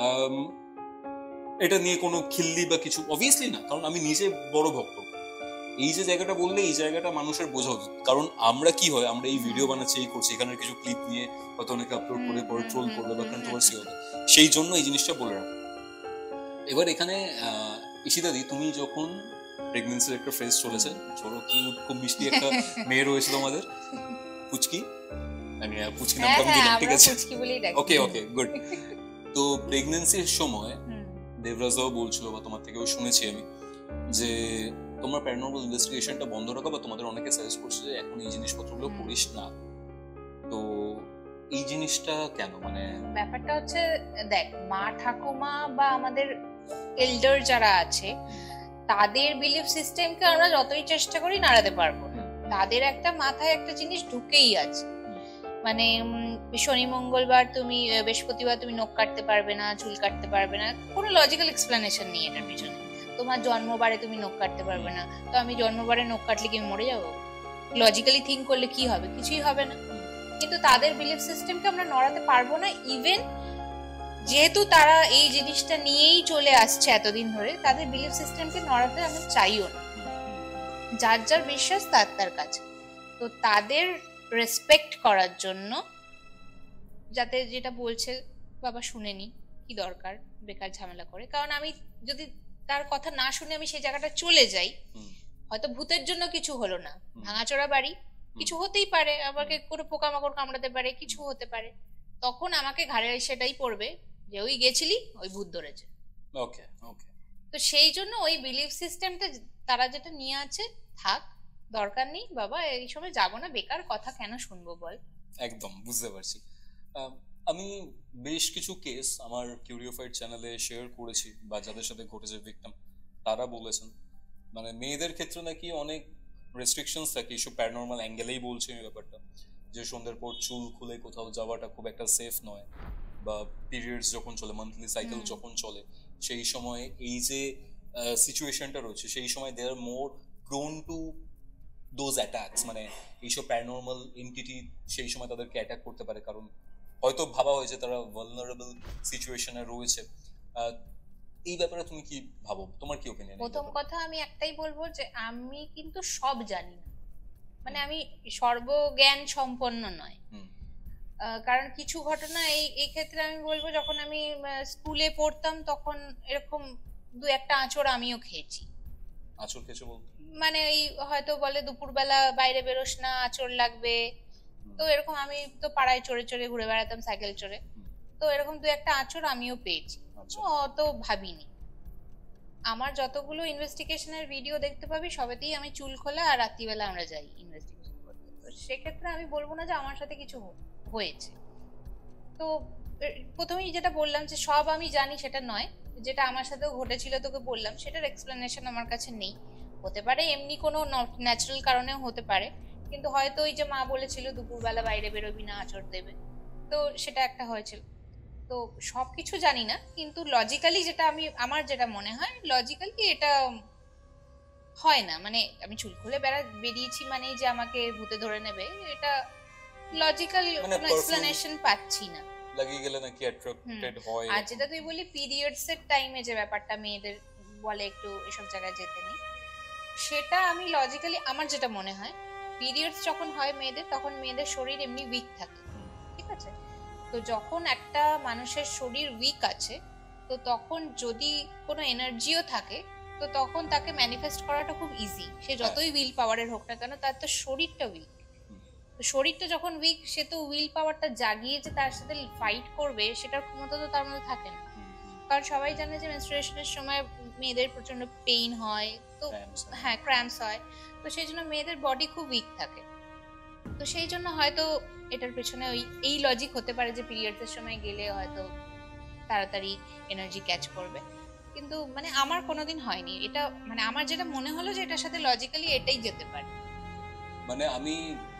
এটা নিয়ে কোনো খিল্লি বা কিছু, অবভিয়াসলি না, কারণ আমি নিজে বড় ভক্ত। এই যে জায়গাটা বললে এই জায়গাটা মানুষের বোঝা উচিত, কারণ আমরা কি হয়, আমরা এই ভিডিও বানাচ্ছি, এই করছি, এখানের কিছু ক্লিপ নিয়ে হয়তো অনেকে আপলোড করে পরে ট্রোল করবে বা কন্ট্রোভার্সি হবে, সেই জন্য এই জিনিসটা বলে রাখো। এবার এখানে ঈশিতাদি, তুমি যখন প্রেগন্যান্সির একটা ফেজ চলেছে, ছোট কিউট খুব মিষ্টি একটা মেয়ে রয়েছে তোমাদের, পুচকি, আমি পুচকি নামটা আমি দিলাম, ঠিক আছে, ওকে গুড। তো প্রেগন্যান্সির সময় দেবরাজও বলছিল বা তোমার থেকেও শুনেছি আমি যে তোমার প্যারানর্মাল ইনভেস্টিগেশনটা বন্ধ রাখো, বা তোমাদের অনেকে সাজেস্ট করছে যে এখন এই জিনিসপত্রগুলো করিস না। তো এই জিনিসটা কেন? মানে ব্যাপারটা হচ্ছে, দেখ, মা ঠাকুমা বা আমাদের এল্ডার যারা আছে তাদের বিলিফ সিস্টেমকে আমরা যতই চেষ্টা করি নাড়াতে পারবো না। তাদের একটা মাথায় একটা জিনিস ঢুকেই আছে, মানে শনি মঙ্গলবার তুমি, বৃহস্পতিবার তুমি নখ কাটতে পারবে না, চুল কাটতে পারবে না, কোনো লজিক্যাল এক্সপ্লেনেশন নেই এটার পিছনে। তোমার জন্মবারে তুমি নখ কাটতে পারবে না, তো আমি জন্মবারে নখ কাটলে কি মরে যাবো? লজিক্যালি থিঙ্ক করলে কি হবে? কিছুই হবে না। কিন্তু তাদের বিলিফ সিস্টেমকে আমরা নড়াতে পারবো না, ইভেন যেহেতু তারা এই জিনিসটা নিয়েই চলে আসছে এতদিন ধরে, তাদের বিলিফ সিস্টেমকে নড়াতে আমি চাইও না। যার যার বিশ্বাস তার তার কাছে, তো তাদের রেসপেক্ট করার জন্য, যাতে যেটা বলছে বাবা শুনে নি, কি দরকার বেকার ঝামেলা করে, কারণ আমি যদি তার কথা না শুনে আমি সেই জায়গাটা চলে যাই, হয়তো ভূতের জন্য কিছু হলো না, ভাঙাচোরা বাড়ি, কিছু হতেই পারে, আমাকে কোনো পোকামাকড় কামড়াতে পারে, কিছু হতে পারে, তখন আমাকে ঘাড়ে সেটাই পড়বে যে ওই গেছিলি, ওই ভূত ধরেছে। ওকে ওকে। তো সেই জন্য ওই বিলিফ সিস্টেমটা তারা যেটা নিয়ে আছে থাক, দরকার নেই বাবা, এই সময় যাবো না, বেকার কথা কেন শুনবো বল। একদম বুঝতে পারছি। আমি বেশ কিছু কেস আমার কিউরিওফাইড চ্যানেলে শেয়ার করেছি, বা যাদের সাথে ঘটেছে ভিকটিম তারা বলেছেন মানে মেয়েদের ক্ষেত্রে নাকি অনেক রেস্ট্রিকশনস থাকে এইসব প্যারানর্মাল অ্যাঙ্গেলেই বলছে এই ব্যাপারটা, যে সন্ধ্যের পর চুল খুলে কোথাও যাওয়াটা খুব একটা সেফ নয়, বা পিরিয়ডস যখন চলে, মান্থলি সাইকেল যখন চলে সেই সময় এই যে সিচুয়েশনটা রয়েছে সেই সময় they are more prone to those attacks, মানে এইসব প্যারানর্মাল এন্টিটি সেই সময় তাদেরকে অ্যাটাক করতে পারে, কারণ হয়তো ভাবা হয়েছে তারা ভালনারেবল সিচুয়েশনে রয়েছে। এই ব্যাপারে তুমি কি ভাবো, তোমার কি ওপিনিয়ন? প্রথম কথা আমি একটাই বলবো যে আমি কিন্তু সব জানি না, মানে আমি সর্বজ্ঞান সম্পন্ন নয়। কারণ কিছু ঘটনা এই এই ক্ষেত্রে আমি বলবো, যখন আমি স্কুলে পড়তাম তখন এরকম দু একটা আঁচড় আমিও খেয়েছি। আঁচড় খেয়েছো বলতে মানে এই হয়তো বলে দুপুরবেলা বাইরে বেরোস না, আঁচড় লাগবে। তো এরকম আমি তো পাড়ায় চড়ে চড়ে ঘুরে বেড়াতাম সাইকেল চড়ে, তো এরকম দু একটা আঁচড় আমিও পেয়েছি, অত ভাবিনি। আমার যতগুলো ইনভেস্টিগেশনের ভিডিও দেখতে পাবি সবেতেই আমি চুল খোলা আর রাত্রিবেলা আমরা যাই ইনভেস্টিগেশন করতে, তো সেক্ষেত্রে আমি বলবো না যে আমার সাথে কিছু হয়েছে। তো প্রথমেই যেটা বললাম যে সব আমি জানি সেটা নয়, যেটা আমার সাথেও ঘটেছিল তোকে বললাম সেটার এক্সপ্লেনেশন আমার কাছে নেই। হতে পারে এমনি কোনো ন্যাচারাল কারণেও হতে পারে, কিন্তু হয়তো ওই যে মা বলেছিল দুপুরবেলা বাইরে বেরোবি না, আঁচড় দেবে, তো সেটা একটা হয়েছিল। তো সবকিছু জানি না, কিন্তু লজিক্যালি যেটা আমার যেটা মনে হয় লজিক্যালি এটা হয় না, মানে আমি চুল খুলে বেরিয়েছি মানে যে আমাকে ভূতে ধরে নেবে, এটা লজিক্যাল কোনো এক্সপ্লেনেশন পাচ্ছি না। লাগিয়ে গেলে নাকি অ্যাট্রাক্টেড হয়। আর যেটা তুই বলি পিরিয়ডস এর টাইমে যে ব্যাপারটা মেয়েদের বলে একটু এসব জায়গায় যেতে নেই, সেটা আমি লজিক্যালি আমার যেটা মনে হয় পিরিয়ডস যখন হয় মেয়েদের তখন মেয়েদের শরীর এমনি উইক থাকে, ঠিক আছে? তো যখন একটা মানুষের শরীর উইক আছে, তো তখন যদি কোনো এনার্জিও থাকে তো তখন তাকে ম্যানিফেস্ট করাটা খুব ইজি, সে যতই উইল পাওয়ারের হোক না কেন, তার তো শরীরটা উইক। তো শরীরটা যখন উইক, সে তো উইল পাওয়ারটা জাগিয়ে যে তার সাথে ফাইট করবে সেটার ক্ষমতা তো তার মধ্যে থাকে না। কারণ সবাই জানে যে মেনস্ট্রুয়েশনের সময় মেয়েদের প্রচন্ড পেইন হয়, তো হ্যাঁ ক্র্যাম্পস হয়, তো সেই জন্য মেয়েদের বডি খুব উইক থাকে। তো সেই জন্য হয়তো এটার পেছনে ওই এই লজিক হতে পারে যে পিরিয়ডস এর সময় গেলে হয়তো তাড়াতাড়ি এনার্জি ক্যাচ করবে, কিন্তু মানে আমার কোনোদিন হয়নি এটা, মানে আমার যেটা মনে হলো যে এটার সাথে লজিক্যালি এটাই যেতে পারে। মানে আমি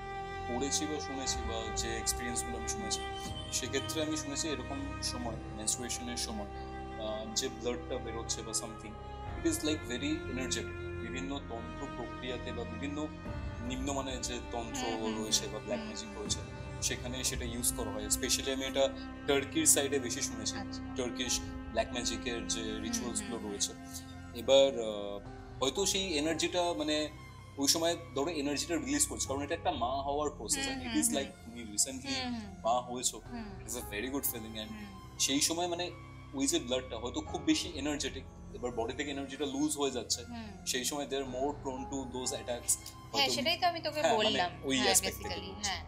পড়েছি বা শুনেছি, বা যে এক্সপিরিয়েন্সগুলো আমি শুনেছি সেক্ষেত্রে আমি শুনেছি এরকম সময় মেনস্ট্রুয়েশনের সময় যে ব্লাডটা বেরোচ্ছে বা something, it is like very energetic. বিভিন্ন তন্ত্র প্রক্রিয়াতে বা বিভিন্ন নিম্নমানের যে তন্ত্র রয়েছে বা ব্ল্যাক ম্যাজিক রয়েছে সেখানে সেটা ইউজ করা হয়। স্পেশালি আমি এটা টার্কির সাইডে বেশি শুনেছি, টার্কিশ ব্ল্যাক ম্যাজিকের যে রিচুয়ালসগুলো রয়েছে। এবার হয়তো সেই এনার্জিটা মানে ওই সময় ধরো এনার্জিটা রিলিজ করছে, কারণ এটা একটা মা হওয়ার process, and it is like তুমি রিসেন্টলি মা হয়েছো, it is a very good feeling. And সেই সময় মানে ওই যে ব্লাডটা হয়তো খুব বেশি এনার্জেটিক, এবার বডি থেকে এনার্জিটা লুজ হয়ে যাচ্ছে, সেই সময় they are more prone to those attacks. হ্যাঁ সেটাই তো আমি তোকে বললাম ওই অ্যাসপেক্ট থেকে।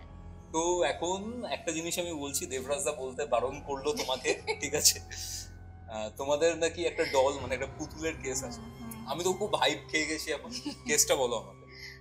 তো এখন একটা জিনিস আমি বলছি, দেবরাজদা বলতে বারণ করলো তোমাকে, ঠিক আছে? তোমাদের নাকি একটা ডল মানে একটা পুতুলের কেস আছে, আমি তো খুব হাইপ খেয়ে গেছি এখন, কেসটা বলো আমাকে।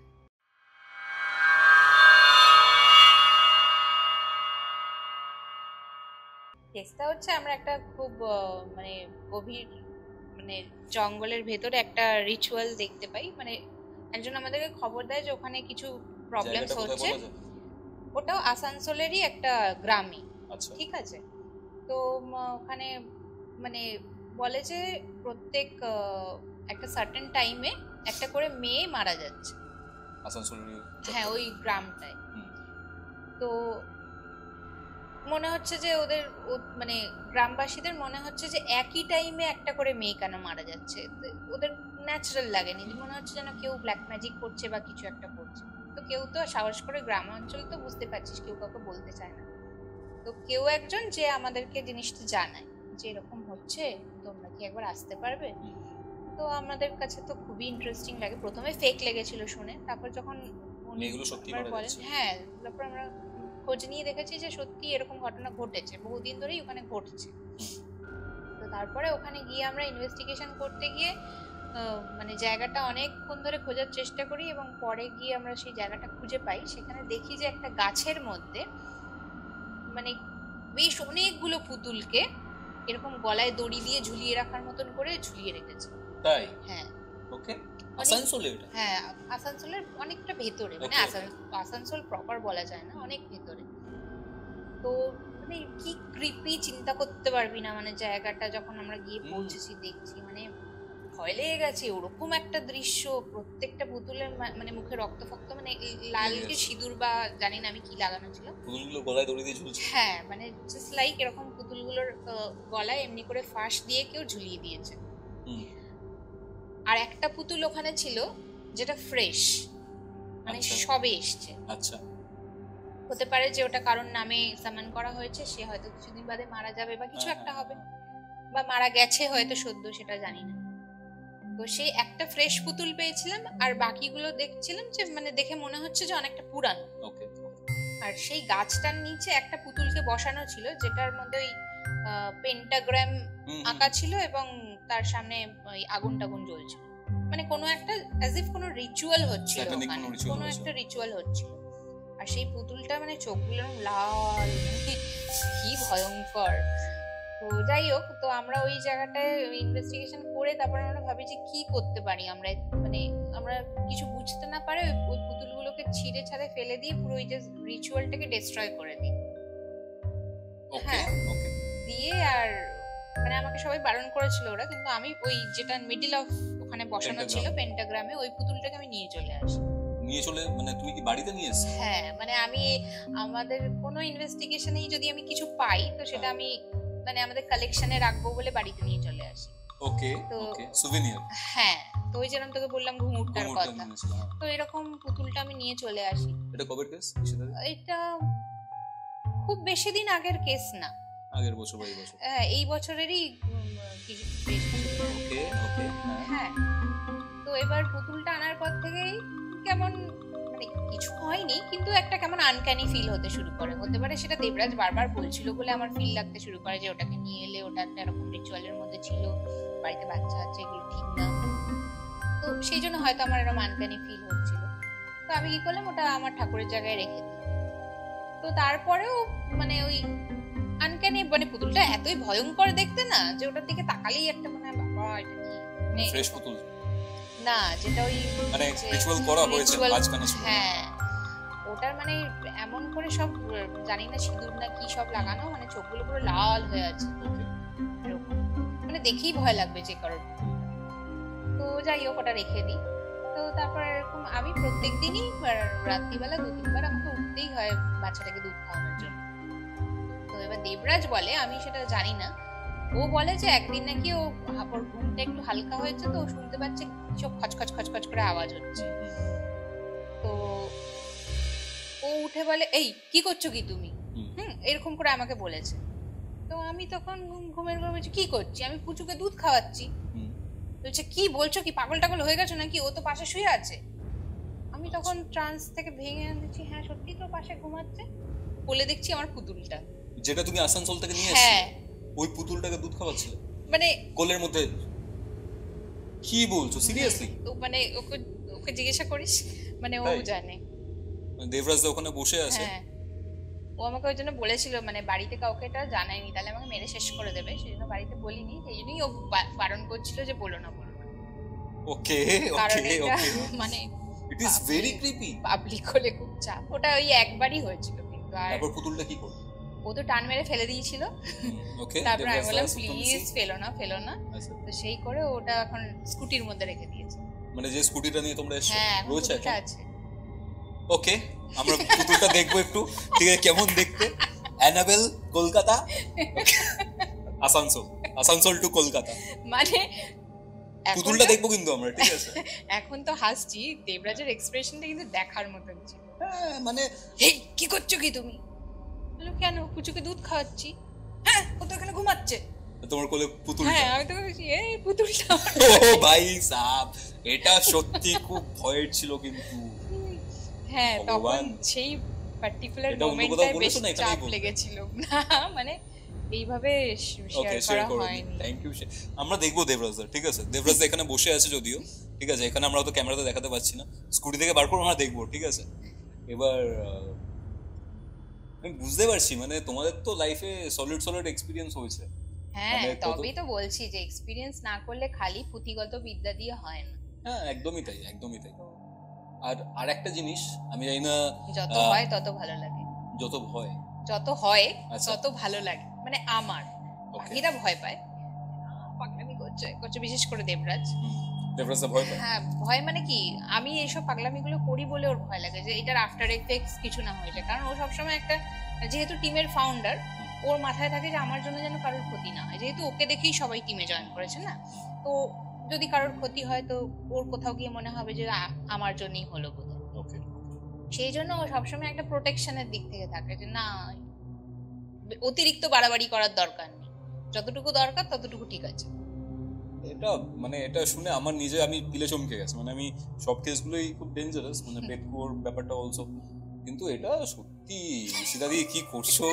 কেসটা হচ্ছে আমরা একটা খুব মানে গভীর মানে জঙ্গলের ভেতরে একটা রিচুয়াল দেখতে পাই, মানে একজন আমাদেরকে খবর দেয় যে ওখানে কিছু প্রবলেমস হচ্ছে। ওটাও আসানসোলেরই একটা গ্রামে, ঠিক আছে? তো ওখানে মানে বলে যে প্রত্যেক একটা সার্টেন টাইমে একটা করে মেয়ে মারা যাচ্ছে আসানসোলের, হ্যাঁ ওই গ্রামটায়। তো মনে হচ্ছে যে ওদের মানে গ্রামবাসীদের মনে হচ্ছে যে একই টাইমে একটা করে মেয়ে কেন মারা যাচ্ছে, ওদের ন্যাচারাল লাগেনি, মনে হচ্ছে যেন কেউ ব্ল্যাক ম্যাজিক করছে বা কিছু একটা করছে। তো কেউ তো সাহস করে, গ্রাম অঞ্চল তো বুঝতে পারছিস কেউ কাউকে বলতে চায় না, তো কেউ একজন যে আমাদেরকে জিনিসটা জানায় যে এরকম হচ্ছে, তোমরা কি একবার আসতে পারবে? তো আমাদের কাছে তো খুবই ইন্টারেস্টিং লাগে, প্রথমে ফেক লেগেছিল শুনে, তারপর যখন বলেন হ্যাঁ, তারপর আমরা খোঁজ নিয়ে দেখেছি যে সত্যি এরকম ঘটনা ঘটেছে, বহুদিন ধরেই ওখানে ঘটছে। তো তারপরে ওখানে গিয়ে আমরা ইনভেস্টিগেশন করতে গিয়ে মানে জায়গাটা অনেকক্ষণ ধরে খোঁজার চেষ্টা করি, এবং পরে গিয়ে আমরা সেই জায়গাটা খুঁজে পাই। সেখানে দেখি যে একটা গাছের মধ্যে মানে বেশ অনেকগুলো পুতুলকে এরকম গলায় দড়ি দিয়ে ঝুলিয়ে রাখার মতন করে ঝুলিয়ে রেখেছে। তাই? হ্যাঁ। ওকে। আসানসোলে এটা? হ্যাঁ, আসানসোলের অনেকটা ভেতরে, মানে আসানসোল প্রপার বলা যায় না, অনেক ভেতরে। তো মানে কি ক্রিপি চিন্তা করতে পারবি না, মানে জায়গাটা যখন আমরা গিয়ে পৌঁছেছি দেখছি, মানে ভয় লেগে গেছে। ওরকম একটা দৃশ্য, প্রত্যেকটা পুতুলের মানে মুখে রক্ত ফক্ত, মানে লালকে সিঁদুর বা জানি না আমি কি লাগানো ছিল। পুতুলগুলো গলায় দড়ি দিয়ে ঝুলছে? হ্যাঁ, মানে জাস্ট লাইক এরকম পুতুলগুলোর গলায় এমনি করে ফাঁস দিয়ে কেউ ঝুলিয়ে দিয়েছে। আর একটা পুতুল ওখানে ছিল যেটা ফ্রেশ, মানে সবে এসছে। আচ্ছা। হতে পারে যে ওটা কারণ নামে সামান করা হয়েছে, সে হয়তো কিছুদিন বাদে মারা যাবে বা কিছু একটা হবে, বা মারা গেছে হয়তো সদ্য, সেটা জানি না। তো সেই একটা ফ্রেশ পুতুল পেয়েছিলাম, আর বাকিগুলো দেখছিলাম যে মানে দেখে মনে হচ্ছে যে অনেকটা পুরানো। ওকে। আর সেই গাছটার নিচে একটা পুতুলকে বসানো ছিল, যেটার মধ্যে ওই পেন্টাগ্রাম আঁকা ছিল এবং তার সামনে ওই আগুন টাগুন জ্বলছিল, মানে কোনো একটা অ্যাজ ইফ কোনো রিচুয়াল হচ্ছিল, কোনো একটা রিচুয়াল হচ্ছিল। আর সেই পুতুলটা মানে চোখগুলো লাল, কি ভয়ঙ্কর। তো যাই হোক, তো আমরা ওই জায়গাটায় ইনভেস্টিগেশন করে তারপরে আমরা ভাবি যে কি করতে পারি আমরা, মানে আমরা কিছু বুঝতে না পারে ওই পুতুলগুলোকে ছিঁড়ে ছাড়ে ফেলে দিয়ে পুরো ওই যে রিচুয়ালটাকে ডিস্ট্রয় করে দিই। হ্যাঁ, দিয়ে আর মানে আমাকে সবাই বারণ করেছিল ওরা, কিন্তু আমি ওই যেটা মিডল অফ ওখানে বসানো ছিল পেন্টাগ্রামে, ওই পুতুলটাকে আমি নিয়ে চলে আসি। নিয়ে চলে মানে তুমি কি বাড়িতে নিয়ে এসেছো? হ্যাঁ, মানে আমি আমাদের কোনো ইনভেস্টিগেশনেই যদি আমি কিছু পাই তো সেটা আমি মানে আমাদের কালেকশনে রাখবো বলে বাড়িতে নিয়ে চলে আসি। Okay, okay, souvenir. হ্যাঁ, তো ওই যেরকম তোকে বললাম ঘুমুরটার কথা, তো এরকম পুতুলটা আমি নিয়ে চলে আসি। এটা কবের কেস? এটা খুব বেশি দিন আগের কেস না, আগের বছর বা এই বছর? হ্যাঁ, এই বছরেরই কিছু বেশ। ওকে, ওকে। হ্যাঁ, তো এবার পুতুলটা আনার পর থেকেই কেমন মানে কিছু হয়নি, কিন্তু একটা কেমন আনক্যানি ফিল হতে শুরু করে। হতে পারে সেটা দেবরাজ বারবার বলছিল বলে আমার ফিল লাগতে শুরু করে যে ওটাকে নিয়ে এলে ওটা একটা এরকম রিচুয়ালের মধ্যে ছিল, বাড়িতে বাচ্চা আছে, এগুলো ঠিক না। তো সেই জন্য হয়তো আমার এরকম আনক্যানি ফিল হচ্ছিল। তো আমি কি করলাম, ওটা আমার ঠাকুরের জায়গায় রেখে দিলাম। তো তারপরেও মানে ওই আনক্যানি, মানে পুতুলটা এতই ভয়ঙ্কর দেখতে না, যে ওটার দিকে তাকালেই একটা মনে হয় বাবা এটা কি ফ্রেশ পুতুল না, যেটা ওই মানে রিচুয়াল করা হয়েছে মাঝখানে। হ্যাঁ, ওটার মানে এমন করে সব জানি না সিঁদুর না কি সব লাগানো, মানে চোখগুলো পুরো লাল হয়ে আছে, মানে দেখেই ভয় লাগবে যে কারোর। তো যাই হোক, ওটা রেখে দিই। তো তারপর এরকম আমি প্রত্যেকদিনই রাত্রিবেলা 2-3 বার আমাকে উঠতেই হয় বাচ্চাটাকে দুধ খাওয়ানোর জন্য। তো এবার দেবরাজ বলে, আমি সেটা জানি না, ও বলে যে একদিন নাকি ও ওর ঘুমটা একটু হালকা হয়েছে, তো ও শুনতে পাচ্ছে সব খচখচ খচখচ করে আওয়াজ হচ্ছে। তো ও উঠে বলে, এই কি করছো কি তুমি, এরকম করে আমাকে বলেছে। তো আমি তখন ঘুমের ঘরে বলছি কি করছি, আমি পুচুকে দুধ খাওয়াচ্ছি। বলছে কি বলছো, কি পাগল টাগল হয়ে গেছো নাকি, ও তো পাশে শুয়ে আছে। আমি তখন ট্রান্স থেকে ভেঙে আনছি, হ্যাঁ সত্যি তো পাশে ঘুমাচ্ছে। বলে দেখছি আমার পুতুলটা, যেটা তুমি আসানসোল থেকে নিয়ে এসেছো, হ্যাঁ ওই পুতুলটাকে দুধ খাওয়াচ্ছিলে মানে কোলের মধ্যে। কি বলছো সিরিয়াসলি? তো মানে ওকে জিজ্ঞাসা করিস, মানে ও জানে। দেবরাজ ওখানে বসে আছে, হ্যাঁ, ও আমাকে ওই জন্য বলেছিল, মানে বাড়িতে কাউকে এটা জানায়নি, তাহলে আমাকে মেরে শেষ করে দেবে, সেই জন্য বাড়িতে বলিনি। সেই জন্যই ও বারণ করছিল যে বলো না বলো না। ওকে ওকে ওকে, মানে it is very creepy. Public হলে খুব চাপ। ওটা ওই একবারই হয়েছিল, কিন্তু আর তারপর পুতুলটা কি করলো? ও তো টান মেরে ফেলে দিয়েছিল। ওকে, তারপর আমি বললাম প্লিজ ফেলো না ফেলো না। তো সেই করে ওটা এখন স্কুটির মধ্যে রেখে দিয়েছে। মানে যে স্কুটিটা নিয়ে তোমরা এসেছো, হ্যাঁ পুতুলটা আছে। ওকে, আমরা পুতুলটা দেখবো একটু, ঠিক আছে? কেমন দেখতে? অ্যানাবেল, কলকাতা, আসানসোল টু কলকাতা, মানে পুতুলটা দেখবো কিন্তু আমরা, ঠিক আছে? এখন তো হাসছি, দেবরাজের এক্সপ্রেশনটা কিন্তু দেখার মতন ছিল। হ্যাঁ, মানে এই কি করছো কি তুমি? বললো কেন, পুচুকে দুধ খাওয়াচ্ছি। হ্যাঁ, ও তো এখানে ঘুমাচ্ছে। তোমার কোলে পুতুল? হ্যাঁ, আমি তো বলছি এই পুতুলটা। ও ভাই সাব, এটা সত্যি খুব ভয়ের ছিল কিন্তু। হ্যাঁ, তখন সেই পার্টিকুলার মোমেন্টটায় বেশ চাপ লেগেছিল না, মানে এইভাবে শেয়ার করা হয়নি। Thank you. আমরা দেখবো দেবরাজদা, ঠিক আছে? দেবরাজদা এখানে বসে আছে যদিও, ঠিক আছে? এখানে আমরা তো ক্যামেরাতে দেখাতে পাচ্ছি না, স্কুটি থেকে বার করে আমরা দেখবো, ঠিক আছে? এবার আমি বুঝতে পারছি, মানে তোমাদের তো লাইফে সলিড এক্সপিরিয়েন্স হয়েছে। হ্যাঁ, মানে তবেই তো বলছি যে এক্সপিরিয়েন্স না করলে খালি পুঁথিগত বিদ্যা দিয়ে হয় না। হ্যাঁ, একদমই তাই। আর একটা জিনিস আমি জানি না, যত হয় তত ভালো লাগে। যত হয় তত ভালো লাগে, মানে আমার। বাকিরা ভয় পায়, পাগলামি করছে বিশেষ করে দেবরাজ। ভয় পায়। হ্যাঁ, ভয় মানে কি, আমি এইসব পাগলামিগুলো করি বলে ওর ভয় লাগে যে এটার আফটার এফেক্টস কিছু না হয়ে যায়। কারণ ও সবসময় একটা, যেহেতু টিমের ফাউন্ডার, ওর মাথায় থাকে যে আমার জন্য যেন কারোর ক্ষতি না হয়। যেহেতু ওকে দেখেই সবাই টিমে জয়েন করেছে না, তো যদি কারোর ক্ষতি হয় তো ওর কোথাও গিয়ে মনে হবে যে আমার জন্যই হলো বোধহয়। সেই জন্য ও সবসময় একটা প্রোটেকশনের দিক থেকে থাকে যে না, অতিরিক্ত বাড়াবাড়ি করার দরকার নেই, যতটুকু দরকার ততটুকু ঠিক আছে। এটা শুনে আমার আমি পিলে চমকে গেছে। মানে আমি সব কেসগুলোই খুব ডেঞ্জারাস, মানে পেটকুয়োর ব্যাপারটা অলসো, কিন্তু এটা সত্যি সীতাদি কি করছো।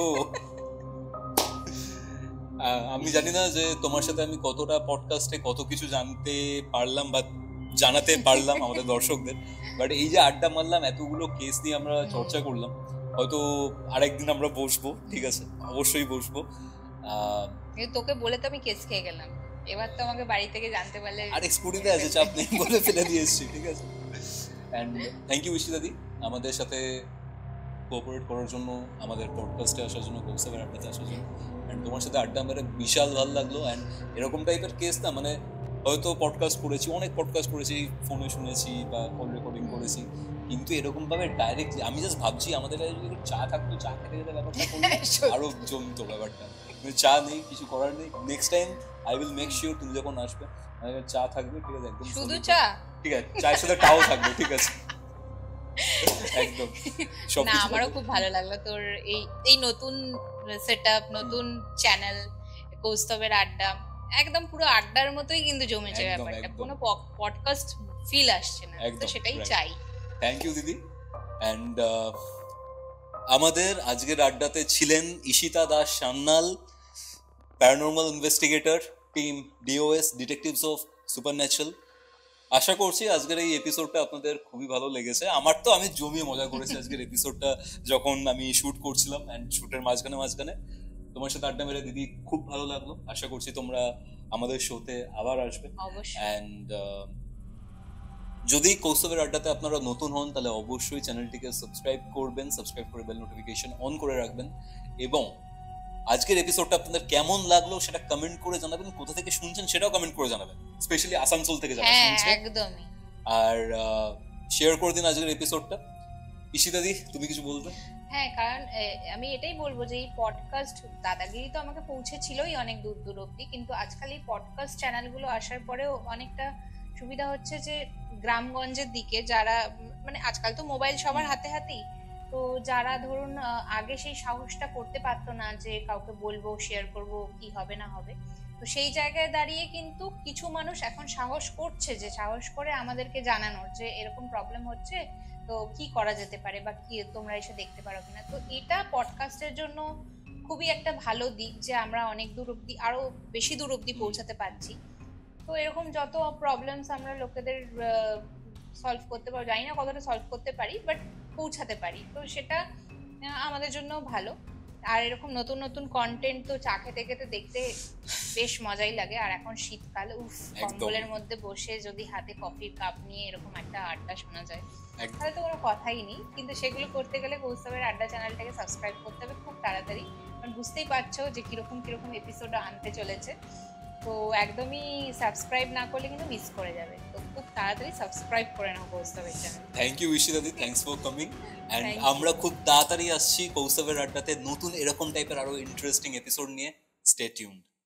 আমি জানি না যে তোমার সাথে আমি কতটা পডকাস্টে কত কিছু জানতে পারলাম বা জানাতে পারলাম আমাদের দর্শকদের, বাট এই যে আড্ডা মারলাম, এতগুলো কেস নিয়ে আমরা চর্চা করলাম, হয়তো আরেকদিন আমরা বসবো, ঠিক আছে, অবশ্যই বসবো। তোকে বলে তো আমি কেস খেয়ে গেলাম, এবার তো আমাকে বাড়ি থেকে জানতে পারলে। আর স্কুটিতে আছে, চাপ নেই, বলে ফেলে দিয়ে এসেছি, ঠিক আছে। অ্যান্ড থ্যাংক ইউ ইশিতাদি আমাদের সাথে কোঅপারেট করার জন্য, আমাদের পডকাস্টে আসার জন্য, কৌস্তবের আড্ডাতে আসার জন্য। অ্যান্ড তোমার সাথে আড্ডা মেরে বিশাল ভালো লাগলো। অ্যান্ড এরকম টাইপের কেস না, মানে হয়তো অনেক পডকাস্ট করেছি, ফোনে শুনেছি বা কল রেকর্ডিং করেছি, কিন্তু এরকম ভাবে ডাইরেক্টলি আমি জাস্ট ভাবছি আমাদের যদি চা থাকতো, চা খেতে খেতে ব্যাপারটা আরো জমতো ব্যাপারটা। চা নেই, কিছু করার নেই। Next time I will make sure তুমি যখন আসবে চা থাকবে, ঠিক আছে, একদম শুধু চা, ঠিক আছে, চায়ের সাথে টাও থাকবে, ঠিক আছে, একদম। না, আমারও খুব ভালো লাগলো তোর এই নতুন সেটআপ, নতুন চ্যানেল কৌস্তবের আড্ডা, একদম পুরো আড্ডার মতোই কিন্তু জমেছে ব্যাপারটা, কোনো পডকাস্ট ফিল আসছে না, তো সেটাই চাই। থ্যাংক ইউ দিদি। অ্যান্ড আমাদের আজকের আড্ডাতে ছিলেন Ishita Das Sanyal, paranormal investigator, team DOS, detectives of supernatural. আশা করছি আজকের এই এপিসোডটা আপনাদের খুবই ভালো লেগেছে। আমি জমিয়ে মজা করেছি আজকের এপিসোডটা যখন আমি শুট করছিলাম, অ্যান্ড শুটের মাঝখানে তোমার সাথে আড্ডা মেরে দিদি খুব ভালো লাগলো। আশা করছি তোমরা আমাদের শোতে আবার আসবে। অ্যান্ড যদি কৌস্তবের আড্ডাতে আপনারা নতুন হন তাহলে অবশ্যই চ্যানেলটিকে সাবস্ক্রাইব করবেন, সাবস্ক্রাইব করে বেল নোটিফিকেশন অন করে রাখবেন, এবং আজকের এপিসোডটা আপনাদের কেমন লাগলো সেটা কমেন্ট করে জানাবেন। কোথা থেকে শুনছেন সেটাও কমেন্ট করে জানাবেন, স্পেশালি আসানসোল থেকে যারা শুনছেন। একদমই। আর শেয়ার করে দিন আজকের এপিসোডটা। ঈশিতাদি, তুমি কিছু বলবে? হ্যাঁ, কারণ আমি এটাই বলবো যে এই পডকাস্ট দাদাগিরি তো আমাকে পৌঁছেছিলই অনেক দূর অব্দি, কিন্তু আজকাল এই পডকাস্ট চ্যানেলগুলো আসার পরেও অনেকটা সুবিধা হচ্ছে যে গ্রামগঞ্জের দিকে যারা, মানে আজকাল তো মোবাইল সবার হাতেই, তো যারা ধরুন আগে সেই সাহসটা করতে পারতো না যে কাউকে বলবো, শেয়ার করব, কি হবে না হবে, তো সেই জায়গায় দাঁড়িয়ে কিন্তু কিছু মানুষ এখন সাহস করছে, যে সাহস করে আমাদেরকে জানানোর যে এরকম প্রবলেম হচ্ছে, তো কি করা যেতে পারে বা কি তোমরা এসে দেখতে পারো কিনা। তো এটা পডকাস্টের জন্য খুবই একটা ভালো দিক যে আমরা অনেক দূর অব্দি, আরো বেশি দূর অব্দি পৌঁছাতে পারছি। তো এরকম যত প্রবলেমস আমরা লোকেদের সলভ করতে পারি, জানি না কতটা সলভ করতে পারি, বাট পৌঁছাতে পারি, তো সেটা আমাদের জন্য ভালো। আর এরকম নতুন নতুন কন্টেন্ট তো চা খেতে খেতে দেখতে বেশ মজাই লাগে। আর এখন শীতকাল, কম্বলের মধ্যে বসে যদি হাতে কফির কাপ নিয়ে এরকম একটা আড্ডা শোনা যায়, তাহলে তো কোনো কথাই নেই। কিন্তু সেগুলো করতে গেলে কৌস্তবের আড্ডা চ্যানেলটাকে সাবস্ক্রাইব করতে হবে খুব তাড়াতাড়ি, কারণ বুঝতেই পারছো যে কিরকম এপিসোড আনতে চলেছে। তো একদমই সাবস্ক্রাইব না করলে কিন্তু মিস করে যাবে, তো খুব তাড়াতাড়ি সাবস্ক্রাইব করে নাও কৌস্তবের চ্যানেল। থ্যাংক ইউ ঈশিতাদি, থ্যাঙ্কস ফর কামিং। অ্যান্ড আমরা খুব তাড়াতাড়ি আসছি কৌস্তবের আড্ডাতে নতুন এরকম টাইপের আরো ইন্টারেস্টিং এপিসোড নিয়ে। Stay tuned.